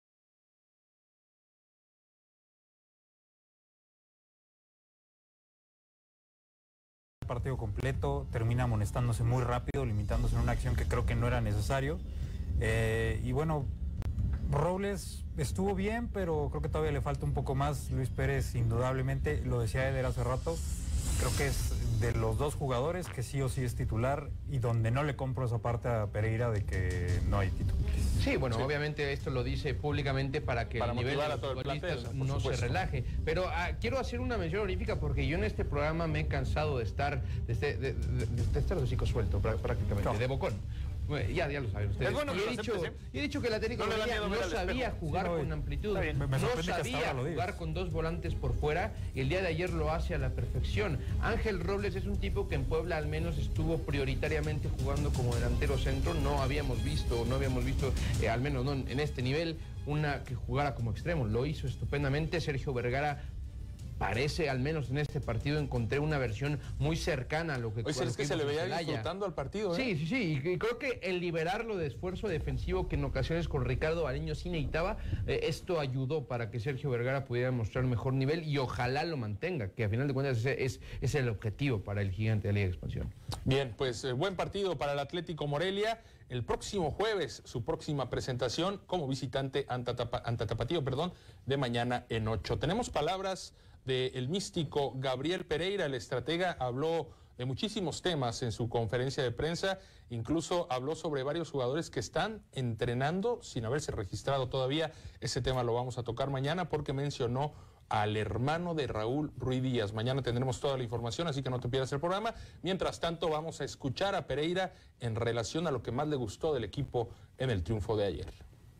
partido completo, termina amonestándose muy rápido, limitándose en una acción que creo que no era necesario. Eh, y bueno, Robles estuvo bien, pero creo que todavía le falta un poco más. Luis Pérez, indudablemente, lo decía Eder hace rato, creo que es de los dos jugadores que sí o sí es titular y donde no le compro esa parte a Pereira de que no hay titulares. Sí, bueno, Sí. obviamente esto lo dice públicamente para que Para el nivel de motivar a los todo el futbolistas plantel, por no se supuesto. relaje. Pero ah, quiero hacer una mención honorífica porque yo en este programa me he cansado de estar, de, este- de, de- de estar de hocico suelto prá- prácticamente, de bocón. Bueno, Ya, ya lo saben ustedes. Es bueno y, que he lo dicho, aceptes, ¿eh? y he dicho que el Atlético No le da Morelia miedo no ver al sabía espejo. jugar Sí, no, con amplitud, está bien. Me- me no sorprende que hasta sabía ahora lo digas. jugar con dos volantes por fuera y el día de ayer lo hace a la perfección. Ángel Robles es un tipo que en Puebla al menos estuvo prioritariamente jugando como delantero centro. No habíamos visto, no habíamos visto, eh, al menos no en, en este nivel, una que jugara como extremo. Lo hizo estupendamente. Sergio Vergara parece, al menos en este partido, encontré una versión muy cercana a lo que... Oye, a lo es que se vimos le en veía Celaya. disfrutando al partido, ¿eh? Sí, sí, sí, y, y creo que el liberarlo de esfuerzo defensivo que en ocasiones con Ricardo Bariño sí necesitaba, eh, esto ayudó para que Sergio Vergara pudiera mostrar mejor nivel y ojalá lo mantenga, que a final de cuentas ese es, es el objetivo para el gigante de la Liga de Expansión. Bien, pues eh, buen partido para el Atlético Morelia. El próximo jueves, su próxima presentación como visitante ante, Tapa- ante Tapatío, perdón, de mañana en ocho. Tenemos palabras del místico Gabriel Pereira, el estratega, habló de muchísimos temas en su conferencia de prensa, incluso habló sobre varios jugadores que están entrenando sin haberse registrado todavía. Ese tema lo vamos a tocar mañana porque mencionó al hermano de Raúl Ruiz Díaz. Mañana tendremos toda la información, así que no te pierdas el programa. Mientras tanto, vamos a escuchar a Pereira en relación a lo que más le gustó del equipo en el triunfo de ayer.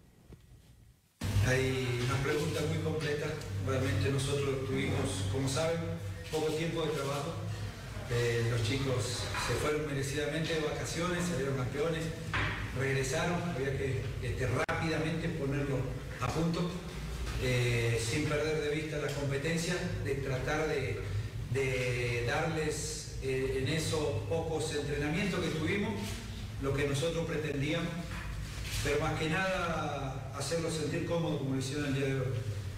Hay una pregunta muy completa. Realmente nosotros tuvimos, como saben, poco tiempo de trabajo. Eh, los chicos se fueron merecidamente de vacaciones, salieron campeones, regresaron, había que este, rápidamente ponerlo a punto, eh, sin perder de vista la competencia, de tratar de, de darles eh, en esos pocos entrenamientos que tuvimos lo que nosotros pretendíamos, pero más que nada hacerlos sentir cómodos como lo hicieron el día de hoy.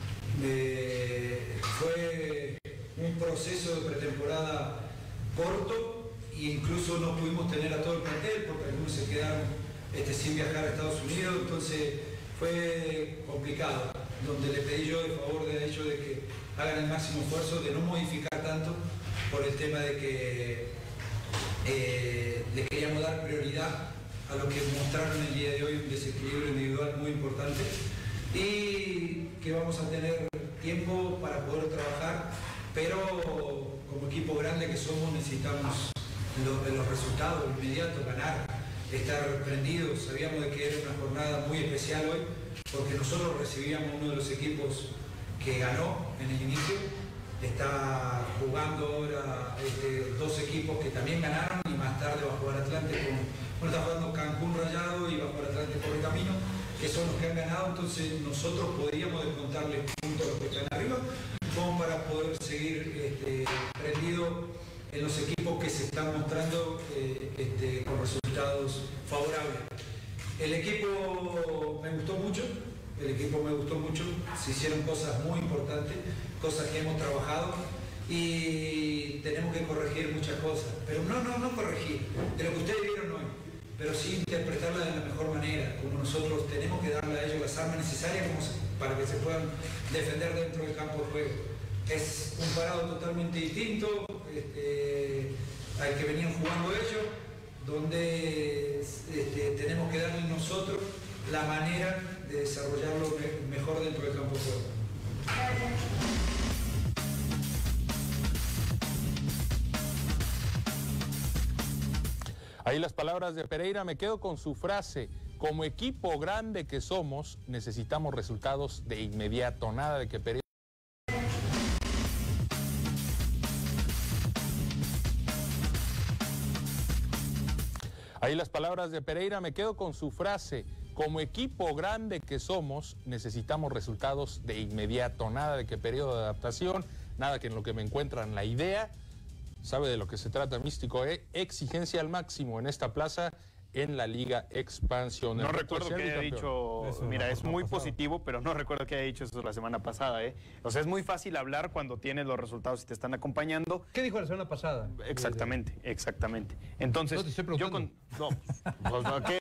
Eh, fue un proceso de pretemporada corto e incluso no pudimos tener a todo el plantel porque algunos se quedaron este, sin viajar a Estados Unidos, entonces fue complicado, donde le pedí yo el favor de hecho de que hagan el máximo esfuerzo de no modificar tanto por el tema de que eh, le queríamos dar prioridad a lo que mostraron el día de hoy, un desequilibrio individual muy importante y que vamos a tener tiempo para poder trabajar, pero como equipo grande que somos necesitamos lo- los resultados inmediatos, ganar, estar prendidos. Sabíamos de que era una jornada muy especial hoy porque nosotros recibíamos uno de los equipos que ganó en el inicio. Está jugando ahora este, dos equipos que también ganaron y más tarde va a jugar Atlante con, bueno, está jugando Cancún Rayado y va a jugar Atlante por el camino, que son los que han ganado, entonces nosotros podríamos descontarles puntos a los que están arriba, como para poder seguir este, prendido en los equipos que se están mostrando eh, este, con resultados favorables. El equipo me gustó mucho, el equipo me gustó mucho, se hicieron cosas muy importantes, cosas que hemos trabajado y tenemos que corregir muchas cosas, pero no, no, no corregir, de lo que ustedes vieron hoy, pero sí interpretarla de la mejor manera, como nosotros tenemos que darle a ellos las armas necesarias como se- para que se puedan defender dentro del campo de juego. Es un parado totalmente distinto este, al que venían jugando ellos, donde este, tenemos que darle nosotros la manera de desarrollarlo me- mejor dentro del campo de juego. Ahí las palabras de Pereira, me quedo con su frase: como equipo grande que somos, necesitamos resultados de inmediato, nada de que Pereira... Ahí las palabras de Pereira, me quedo con su frase: como equipo grande que somos, necesitamos resultados de inmediato, nada de que periodo de adaptación, nada que en lo que me encuentran la idea. Sabe de lo que se trata, Místico, ¿eh? Exigencia al máximo en esta plaza en la Liga Expansión. No recuerdo que haya dicho, eso, mira, es muy pasada. positivo, pero no recuerdo que haya dicho eso la semana pasada, ¿eh? O sea, es muy fácil hablar cuando tienes los resultados y te están acompañando. ¿Qué dijo la semana pasada? Exactamente, exactamente. Entonces, no te estoy yo con... No, pues, ¿qué?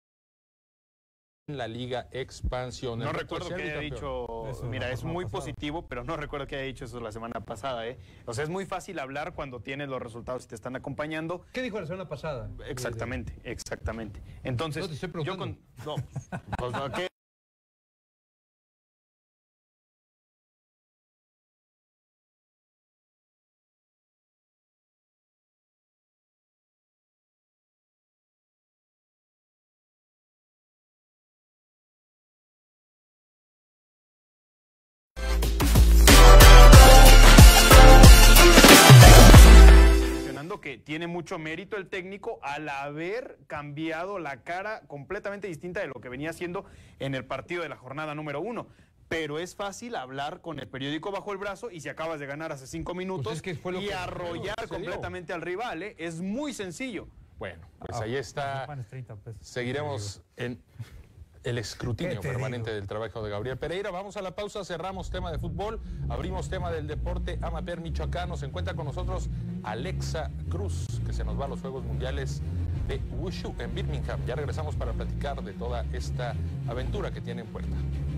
En la Liga Expansión. No recuerdo que haya dicho, eso, mira, es muy pasada. positivo, pero no recuerdo que haya dicho eso la semana pasada, ¿eh? O sea, es muy fácil hablar cuando tienes los resultados y te están acompañando. ¿Qué dijo la semana pasada? Exactamente, exactamente. Entonces, no te estoy yo con... No, pues, ¿qué? Que tiene mucho mérito el técnico al haber cambiado la cara completamente distinta de lo que venía haciendo en el partido de la jornada número uno. Pero es fácil hablar con el periódico bajo el brazo y si acabas de ganar hace cinco minutos pues es que fue lo y que arrollar fue, completamente al rival, ¿eh? Es muy sencillo. Bueno, pues ahí está. Seguiremos en el escrutinio permanente digo? del trabajo de Gabriel Pereira. Vamos a la pausa, cerramos tema de fútbol, abrimos tema del deporte amateur michoacano. Se encuentra con nosotros Alexa Cruz, que se nos va a los Juegos Mundiales de Wushu en Birmingham. Ya regresamos para platicar de toda esta aventura que tiene en puerta.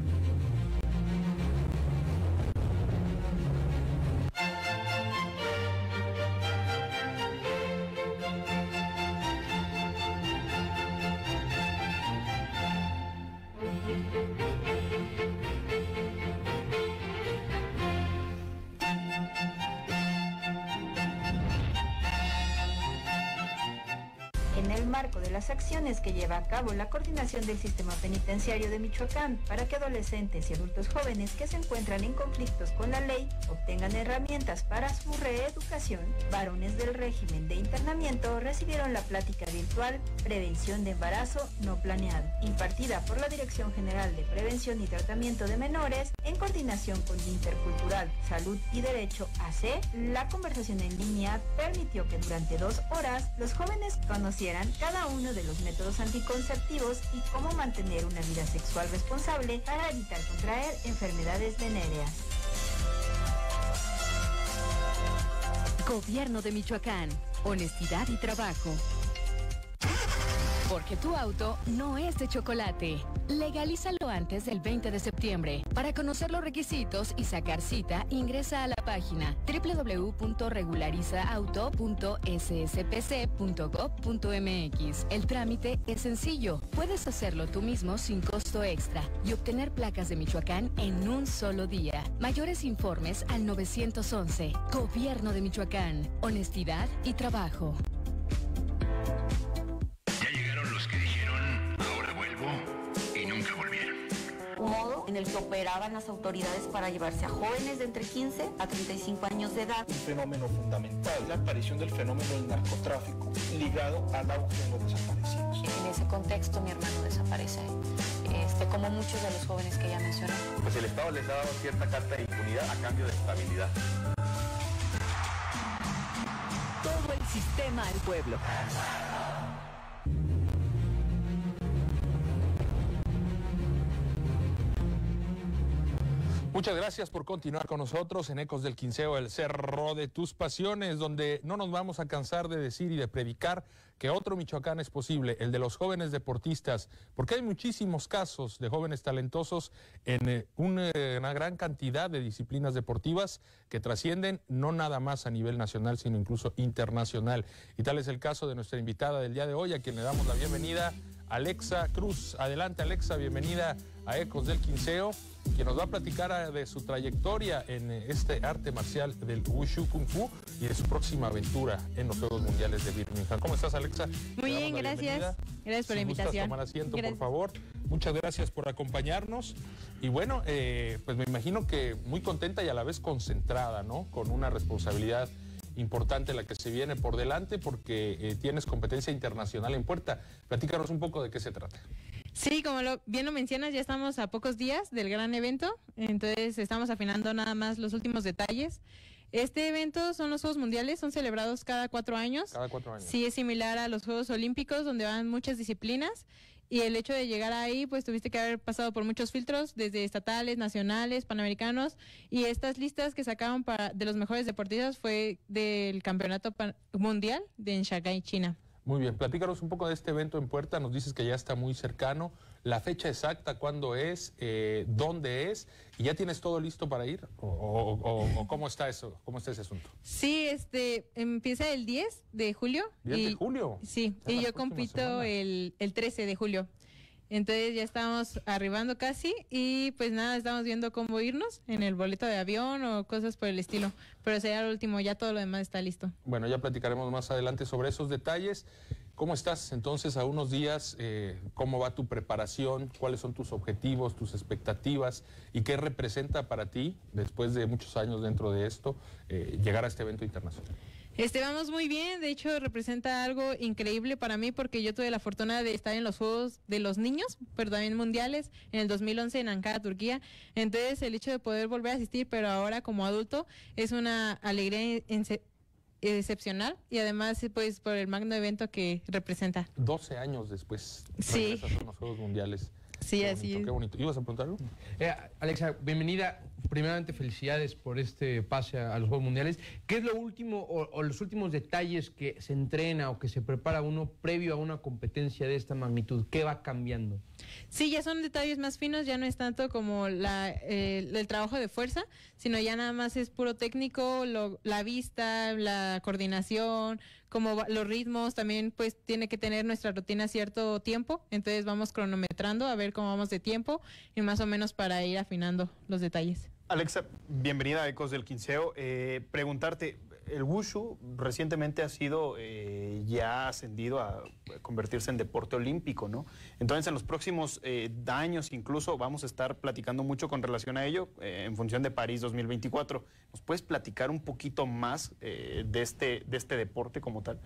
Las acciones que lleva a cabo la Coordinación del Sistema Penitenciario de Michoacán para que adolescentes y adultos jóvenes que se encuentran en conflictos con la ley obtengan herramientas para su reeducación, varones del régimen de internamiento recibieron la plática virtual Prevención de Embarazo No Planeado, impartida por la Dirección General de Prevención y Tratamiento de Menores en coordinación con Intercultural, Salud y Derecho A C. La conversación en línea permitió que durante dos horas los jóvenes conocieran cada uno de los métodos anticonceptivos y cómo mantener una vida sexual responsable para evitar contraer enfermedades venéreas. Gobierno de Michoacán. Honestidad y trabajo. Porque tu auto no es de chocolate. Legalízalo antes del veinte de septiembre. Para conocer los requisitos y sacar cita, ingresa a la página doble u doble u doble u punto regulariza auto punto s s p c punto gob punto m x. El trámite es sencillo. Puedes hacerlo tú mismo sin costo extra y obtener placas de Michoacán en un solo día. Mayores informes al nueve once. Gobierno de Michoacán. Honestidad y trabajo. Modo en el que operaban las autoridades para llevarse a jóvenes de entre quince a treinta y cinco años de edad. Un fenómeno fundamental, la aparición del fenómeno del narcotráfico ligado al auge de los desaparecidos. En ese contexto mi hermano desaparece, este, como muchos de los jóvenes que ya mencioné. Pues el Estado les ha dado cierta carta de impunidad a cambio de estabilidad. Todo el sistema al pueblo. Muchas gracias por continuar con nosotros en Ecos del Quinceo, el cerro de tus pasiones, donde no nos vamos a cansar de decir y de predicar que otro Michoacán es posible, el de los jóvenes deportistas, porque hay muchísimos casos de jóvenes talentosos en eh, una, una gran cantidad de disciplinas deportivas que trascienden no nada más a nivel nacional, sino incluso internacional. Y tal es el caso de nuestra invitada del día de hoy, a quien le damos la bienvenida, Alexa Cruz. Adelante, Alexa, bienvenida a Ecos del Quinceo, quien nos va a platicar de su trayectoria en este arte marcial del Wushu Kung Fu y de su próxima aventura en los Juegos Mundiales de Birmingham. ¿Cómo estás, Alexa? Muy bien, gracias. Gracias por la invitación. Si gustas tomar asiento, gracias. por favor. Muchas gracias por acompañarnos. Y bueno, eh, pues me imagino que muy contenta y a la vez concentrada, ¿no? Con una responsabilidad importante la que se viene por delante, porque eh, tienes competencia internacional en puerta. Platícanos un poco de qué se trata. Sí, como lo, bien lo mencionas, ya estamos a pocos días del gran evento, entonces estamos afinando nada más los últimos detalles. Este evento son los Juegos Mundiales, son celebrados cada cuatro años. Cada cuatro años. Sí, es similar a los Juegos Olímpicos, donde van muchas disciplinas. Y el hecho de llegar ahí, pues tuviste que haber pasado por muchos filtros, desde estatales, nacionales, panamericanos. Y estas listas que sacaron para, de los mejores deportistas fue del Campeonato Pan- Mundial de en Shanghái, China. Muy bien, platícanos un poco de este evento en Puerta, nos dices que ya está muy cercano, la fecha exacta, cuándo es, eh, dónde es, y ya tienes todo listo para ir, o, o, o, o cómo está eso, cómo está ese asunto. Sí, este, empieza el diez de julio. ¿diez y, de julio? Sí, Es y la yo próxima compito semana. el, el trece de julio. Entonces ya estamos arribando casi y pues nada, estamos viendo cómo irnos en el boleto de avión o cosas por el estilo. Pero sería el último, ya todo lo demás está listo. Bueno, ya platicaremos más adelante sobre esos detalles. ¿Cómo estás entonces a unos días? Eh, ¿Cómo va tu preparación? ¿Cuáles son tus objetivos, tus expectativas? ¿Y qué representa para ti, después de muchos años dentro de esto, eh, llegar a este evento internacional? Este, vamos muy bien, de hecho representa algo increíble para mí porque yo tuve la fortuna de estar en los Juegos de los Niños, pero también mundiales, en el dos mil once en Ankara, Turquía. Entonces el hecho de poder volver a asistir, pero ahora como adulto, es una alegría en- excepcional y además pues por el magno evento que representa. doce años después, Sí. regresas a los Juegos Mundiales. Sí, Qué así bonito, es. Qué bonito. ¿Ibas a preguntar algo? Eh, Alexa, bienvenida. Primeramente, felicidades por este pase a, a los Juegos Mundiales. ¿Qué es lo último o, o los últimos detalles que se entrena o que se prepara uno previo a una competencia de esta magnitud? ¿Qué va cambiando? Sí, ya son detalles más finos, ya no es tanto como la, eh, el trabajo de fuerza, sino ya nada más es puro técnico, lo, la vista, la coordinación, como va- los ritmos, también pues tiene que tener nuestra rutina cierto tiempo, entonces vamos cronometrando a ver cómo vamos de tiempo y más o menos para ir afinando los detalles. Alexa, bienvenida a Ecos del Quinceo. Eh, preguntarte, el Wushu recientemente ha sido eh, ya ascendido a convertirse en deporte olímpico, ¿no? Entonces, en los próximos eh, años incluso vamos a estar platicando mucho con relación a ello eh, en función de París dos mil veinticuatro. ¿Nos puedes platicar un poquito más eh, de, este, de este deporte como tal?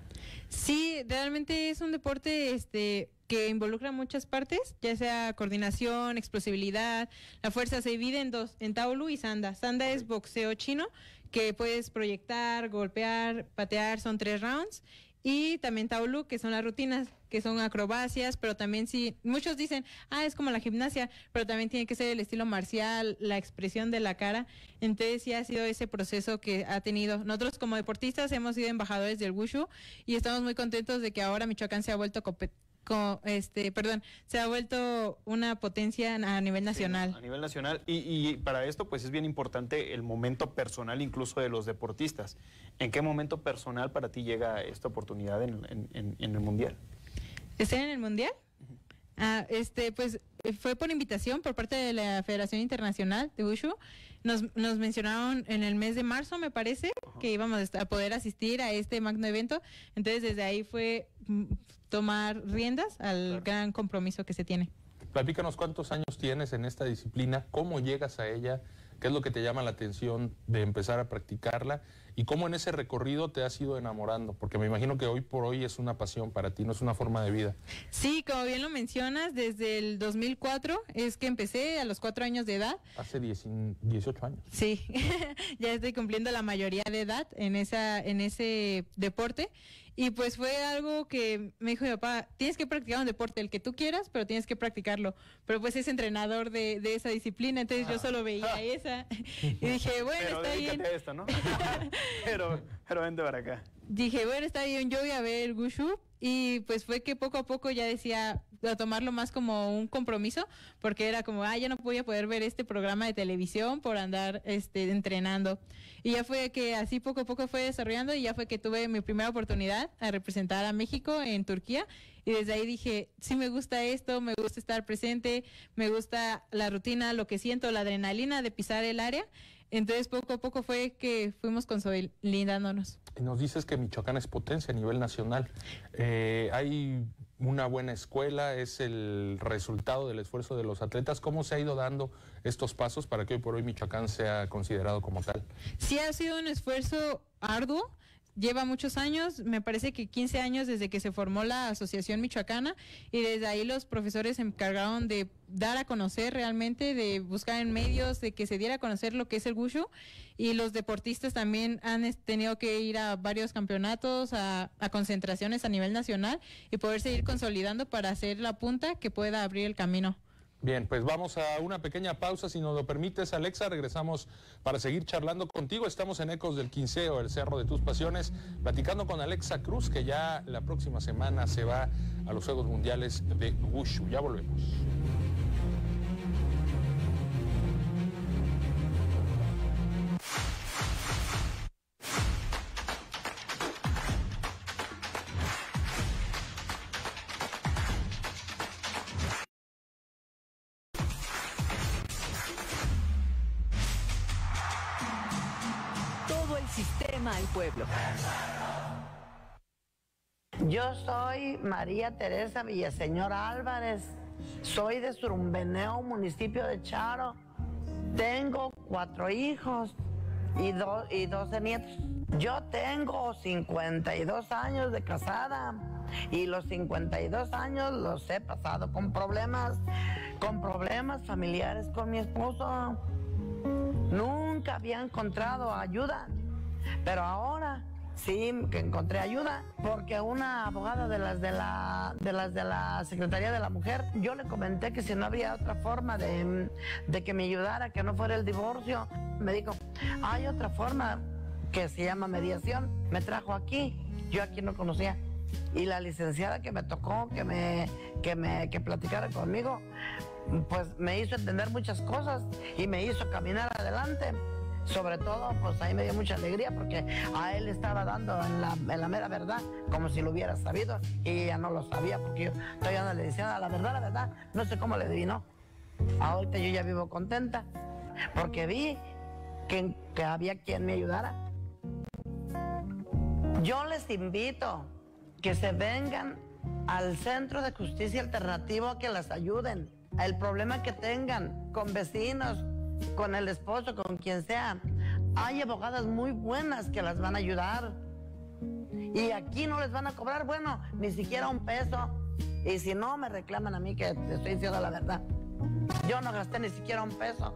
Sí, realmente es un deporte este que involucra muchas partes, ya sea coordinación, explosibilidad. La fuerza se divide en dos, en Taolu y Sanda. Sanda es boxeo chino, que puedes proyectar, golpear, patear, son tres rounds. Y también Taolu, que son las rutinas, que son acrobacias, pero también sí, muchos dicen, ah, es como la gimnasia, pero también tiene que ser el estilo marcial, la expresión de la cara. Entonces sí ha sido ese proceso que ha tenido. Nosotros como deportistas hemos sido embajadores del Wushu y estamos muy contentos de que ahora Michoacán se ha vuelto compet- co- este, perdón, se ha vuelto una potencia a nivel nacional. Sí, a nivel nacional. Y, y para esto, pues es bien importante el momento personal incluso de los deportistas. ¿En qué momento personal para ti llega esta oportunidad en, en- en- en el Mundial? ¿Estar en el Mundial? Ah, este, pues eh, fue por invitación por parte de la Federación Internacional de Wushu. Nos, nos mencionaron en el mes de marzo, me parece, que íbamos a poder asistir a este magno evento. Entonces, desde ahí fue mm, tomar riendas al gran compromiso que se tiene. Platícanos cuántos años tienes en esta disciplina, cómo llegas a ella, qué es lo que te llama la atención de empezar a practicarla y cómo en ese recorrido te has ido enamorando, porque me imagino que hoy por hoy es una pasión para ti, no es una forma de vida. Sí, como bien lo mencionas, desde el dos mil cuatro es que empecé a los cuatro años de edad. Hace diez, dieciocho años. Sí, ya estoy cumpliendo la mayoría de edad en esa, en ese deporte. Y pues fue algo que me dijo mi papá, tienes que practicar un deporte, el que tú quieras, pero tienes que practicarlo. Pero pues es entrenador de, de esa disciplina, entonces yo solo veía esa. Y dije, bueno, Pero está dedícate bien. a esto, ¿no? pero, pero vente para acá. Dije, bueno, está bien, yo voy a ver el Wushu. Y pues fue que poco a poco ya decía a tomarlo más como un compromiso, porque era como, ah, ya no voy a poder ver este programa de televisión por andar este, entrenando. Y ya fue que así poco a poco fue desarrollando y ya fue que tuve mi primera oportunidad a representar a México en Turquía. Y desde ahí dije, sí me gusta esto, me gusta estar presente, me gusta la rutina, lo que siento, la adrenalina de pisar el área. Entonces poco a poco fue que fuimos consolidándonos. Y nos dices que Michoacán es potencia a nivel nacional. Eh, hay una buena escuela, es el resultado del esfuerzo de los atletas. ¿Cómo se ha ido dando estos pasos para que hoy por hoy Michoacán sea considerado como tal? Sí ha sido un esfuerzo arduo. lleva muchos años, me parece que quince años desde que se formó la Asociación Michoacana, y desde ahí los profesores se encargaron de dar a conocer realmente, de buscar en medios, de que se diera a conocer lo que es el wushu, y los deportistas también han es- tenido que ir a varios campeonatos, a, a concentraciones a nivel nacional, y poder seguir consolidando para hacer la punta que pueda abrir el camino. Bien, pues vamos a una pequeña pausa, si nos lo permites, Alexa. Regresamos para seguir charlando contigo. Estamos en Ecos del Quinceo, el Cerro de tus Pasiones, platicando con Alexa Cruz, que ya la próxima semana se va a los Juegos Mundiales de Wushu. Ya volvemos. Todo el sistema al pueblo. Yo soy María Teresa Villaseñor Álvarez, soy de Surumbeneo, municipio de Charo. Tengo cuatro hijos y, do- y doce nietos. Yo tengo cincuenta y dos años de casada y los cincuenta y dos años los he pasado con problemas, con problemas familiares con mi esposo. Nunca había encontrado ayuda, pero ahora sí que encontré ayuda, porque una abogada de las de la de las de la Secretaría de la Mujer, yo le comenté que si no había otra forma de, de que me ayudara, que no fuera el divorcio. Me dijo, hay otra forma que se llama mediación. Me trajo aquí, yo aquí no conocía. Y la licenciada que me tocó, que me, que me que platicara conmigo, pues me hizo entender muchas cosas y me hizo caminar adelante. Sobre todo, pues ahí me dio mucha alegría porque a él estaba dando en la, en la mera verdad, como si lo hubiera sabido, y ella no lo sabía porque yo todavía no le decía la verdad, la verdad, no sé cómo le adivinó. Ahorita yo ya vivo contenta porque vi que, que había quien me ayudara. Yo les invito que se vengan al Centro de Justicia Alternativo a que las ayuden. El problema que tengan con vecinos, con el esposo, con quien sea, hay abogadas muy buenas que las van a ayudar. Y aquí no les van a cobrar, bueno, ni siquiera un peso. Y si no, me reclaman a mí que te estoy diciendo la verdad. Yo no gasté ni siquiera un peso.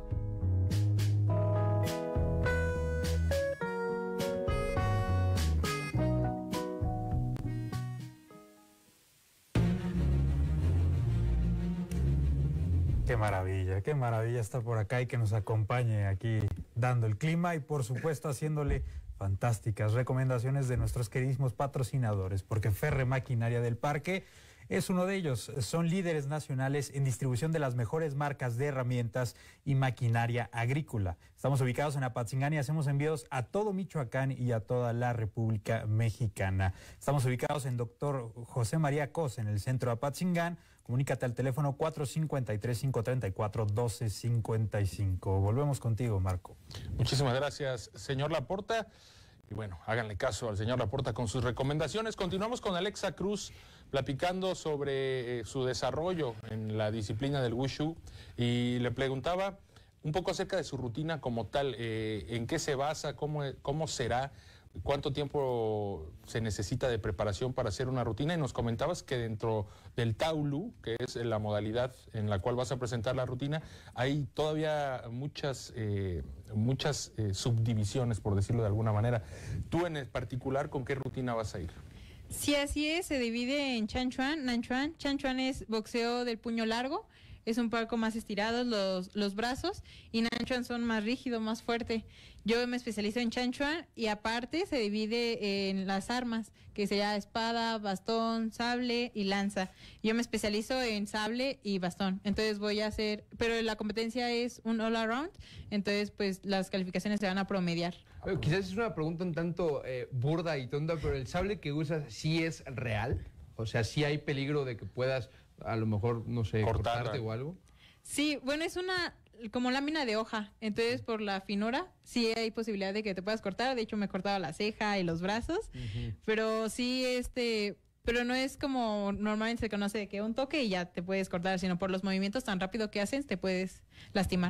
Qué maravilla, qué maravilla estar por acá y que nos acompañe aquí dando el clima y por supuesto haciéndole fantásticas recomendaciones de nuestros queridísimos patrocinadores, porque Ferre Maquinaria del Parque es uno de ellos. Son líderes nacionales en distribución de las mejores marcas de herramientas y maquinaria agrícola. Estamos ubicados en Apatzingán y hacemos envíos a todo Michoacán y a toda la República Mexicana. Estamos ubicados en Doctor José María Cos, en el centro de Apatzingán. Comunícate al teléfono cuatro cinco tres, cinco tres cuatro, uno dos cinco cinco. Volvemos contigo, Marco. Muchísimas gracias, señor Laporta. Y bueno, háganle caso al señor Laporta con sus recomendaciones. Continuamos con Alexa Cruz platicando sobre eh, su desarrollo en la disciplina del Wushu y le preguntaba un poco acerca de su rutina como tal, eh, en qué se basa, cómo, cómo será, cuánto tiempo se necesita de preparación para hacer una rutina, y nos comentabas que dentro del Taolu, que es la modalidad en la cual vas a presentar la rutina, hay todavía muchas, eh, muchas eh, subdivisiones, por decirlo de alguna manera. Tú en particular, ¿con qué rutina vas a ir? Sí, así es, se divide en Chan Chuan, Nan Chuan. Chan Chuan es boxeo del puño largo, es un poco más estirados los, los brazos, y Nan Chuan son más rígido, más fuerte. Yo me especializo en Chan Chuan y aparte se divide en las armas, que sería espada, bastón, sable y lanza. Yo me especializo en sable y bastón, entonces voy a hacer, pero la competencia es un all around, entonces pues las calificaciones se van a promediar. Bueno, quizás es una pregunta un tanto eh, burda y tonta, pero ¿el sable que usas sí es real? O sea, ¿sí hay peligro de que puedas, a lo mejor, no sé, Cortarla. cortarte o algo? Sí, bueno, es una como lámina de hoja, entonces por la finura sí hay posibilidad de que te puedas cortar. De hecho me he cortado la ceja y los brazos, uh-huh. pero sí este, pero no es como normalmente se conoce de que un toque y ya te puedes cortar, sino por los movimientos tan rápido que haces te puedes lastimar.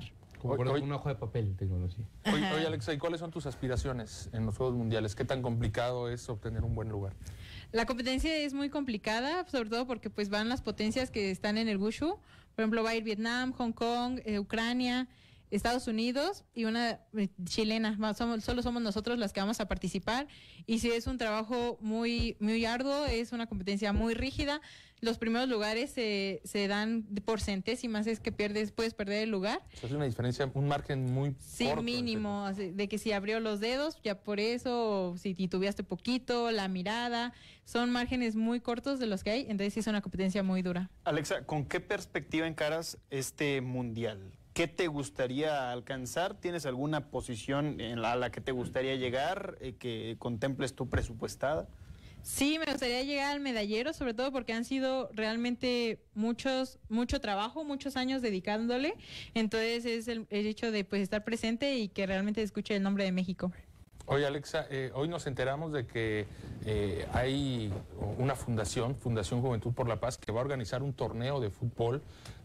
Como por una hoja de papel tecnología. Oye, oye, Alexa, ¿y cuáles son tus aspiraciones en los Juegos Mundiales? ¿Qué tan complicado es obtener un buen lugar? La competencia es muy complicada, sobre todo porque pues van las potencias que están en el Wushu. Por ejemplo, va a ir Vietnam, Hong Kong, eh, Ucrania, Estados Unidos y una eh, chilena. Somos, solo somos nosotros las que vamos a participar. Y sí, es un trabajo muy, muy arduo, es una competencia muy rígida. Los primeros lugares se, se dan por centésimas, es que pierdes, puedes perder el lugar. O sea, es una diferencia, un margen muy Sí, corto, mínimo, así, de que si abrió los dedos, ya por eso, o si titubeaste poquito, la mirada, son márgenes muy cortos de los que hay, entonces sí es una competencia muy dura. Alexa, ¿con qué perspectiva encaras este mundial? ¿Qué te gustaría alcanzar? ¿Tienes alguna posición en la, a la que te gustaría llegar, eh, que contemples tú presupuestada? Sí, me gustaría llegar al medallero, sobre todo porque han sido realmente muchos, mucho trabajo, muchos años dedicándole. Entonces es el, el hecho de pues estar presente y que realmente escuche el nombre de México. Oye, Alexa, eh, hoy nos enteramos de que eh, hay una fundación, Fundación Juventud por la Paz, que va a organizar un torneo de fútbol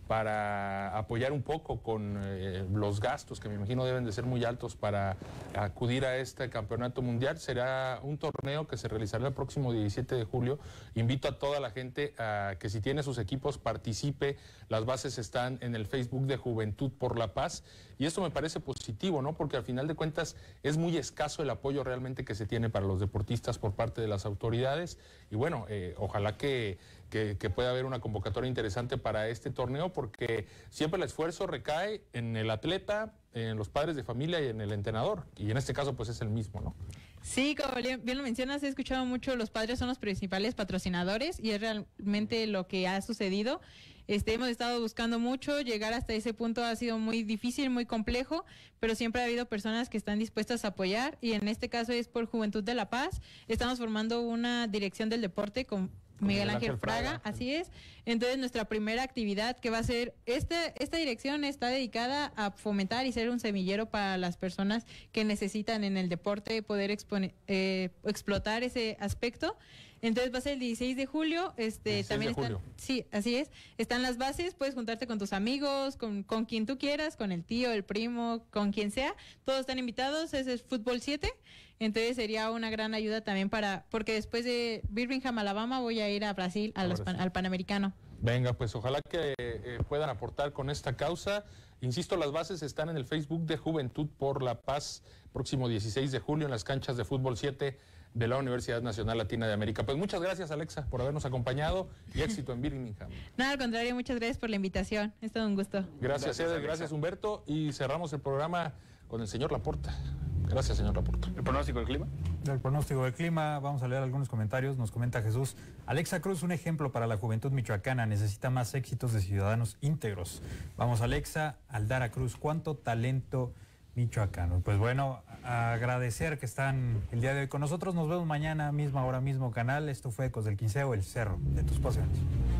para apoyar un poco con eh, los gastos que me imagino deben de ser muy altos para acudir a este campeonato mundial. Será un torneo que se realizará el próximo diecisiete de julio. Invito a toda la gente a que si tiene sus equipos participe. Las bases están en el Facebook de Juventud por la Paz y esto me parece positivo, ¿no? Porque al final de cuentas es muy escaso el apoyo realmente que se tiene para los deportistas por parte de las autoridades y bueno, eh, ojalá que Que, que pueda haber una convocatoria interesante para este torneo porque siempre el esfuerzo recae en el atleta, en los padres de familia y en el entrenador y en este caso pues es el mismo, ¿no? Sí, como bien lo mencionas, he escuchado mucho, los padres son los principales patrocinadores y es realmente lo que ha sucedido. Este, hemos estado buscando mucho, llegar hasta ese punto ha sido muy difícil, muy complejo, pero siempre ha habido personas que están dispuestas a apoyar y en este caso es por Juventud de la Paz. Estamos formando una dirección del deporte con Miguel Ángel Fraga, así es. Entonces nuestra primera actividad que va a ser, esta, esta dirección está dedicada a fomentar y ser un semillero para las personas que necesitan en el deporte poder expone, eh, explotar ese aspecto. Entonces va a ser el dieciséis de julio, este también están, sí, así es, están las bases, puedes juntarte con tus amigos, con, con quien tú quieras, con el tío, el primo, con quien sea, todos están invitados, ese es Fútbol siete, entonces sería una gran ayuda también para, porque después de Birmingham, Alabama, voy a ir a Brasil, a los, pan, al Panamericano. Venga, pues ojalá que eh, puedan aportar con esta causa. Insisto, las bases están en el Facebook de Juventud por la Paz, próximo dieciséis de julio en las canchas de Fútbol siete de la Universidad Nacional Latina de América. Pues muchas gracias, Alexa, por habernos acompañado y éxito en Birmingham. No, al contrario, muchas gracias por la invitación. Es todo un gusto. Gracias, Eder, gracias, Humberto. Y cerramos el programa con el señor Laporta. Gracias, señor Laporta. ¿El pronóstico del clima? Del pronóstico del clima, vamos a leer algunos comentarios. Nos comenta Jesús. Alexa Cruz, un ejemplo para la juventud michoacana. Necesita más éxitos de ciudadanos íntegros. Vamos, Alexa. Aldara Cruz, ¿cuánto talento michoacano? Pues bueno, agradecer que están el día de hoy con nosotros. Nos vemos mañana, misma hora, mismo canal. Esto fue Ecos del Quinceo, el cerro de tus pasiones.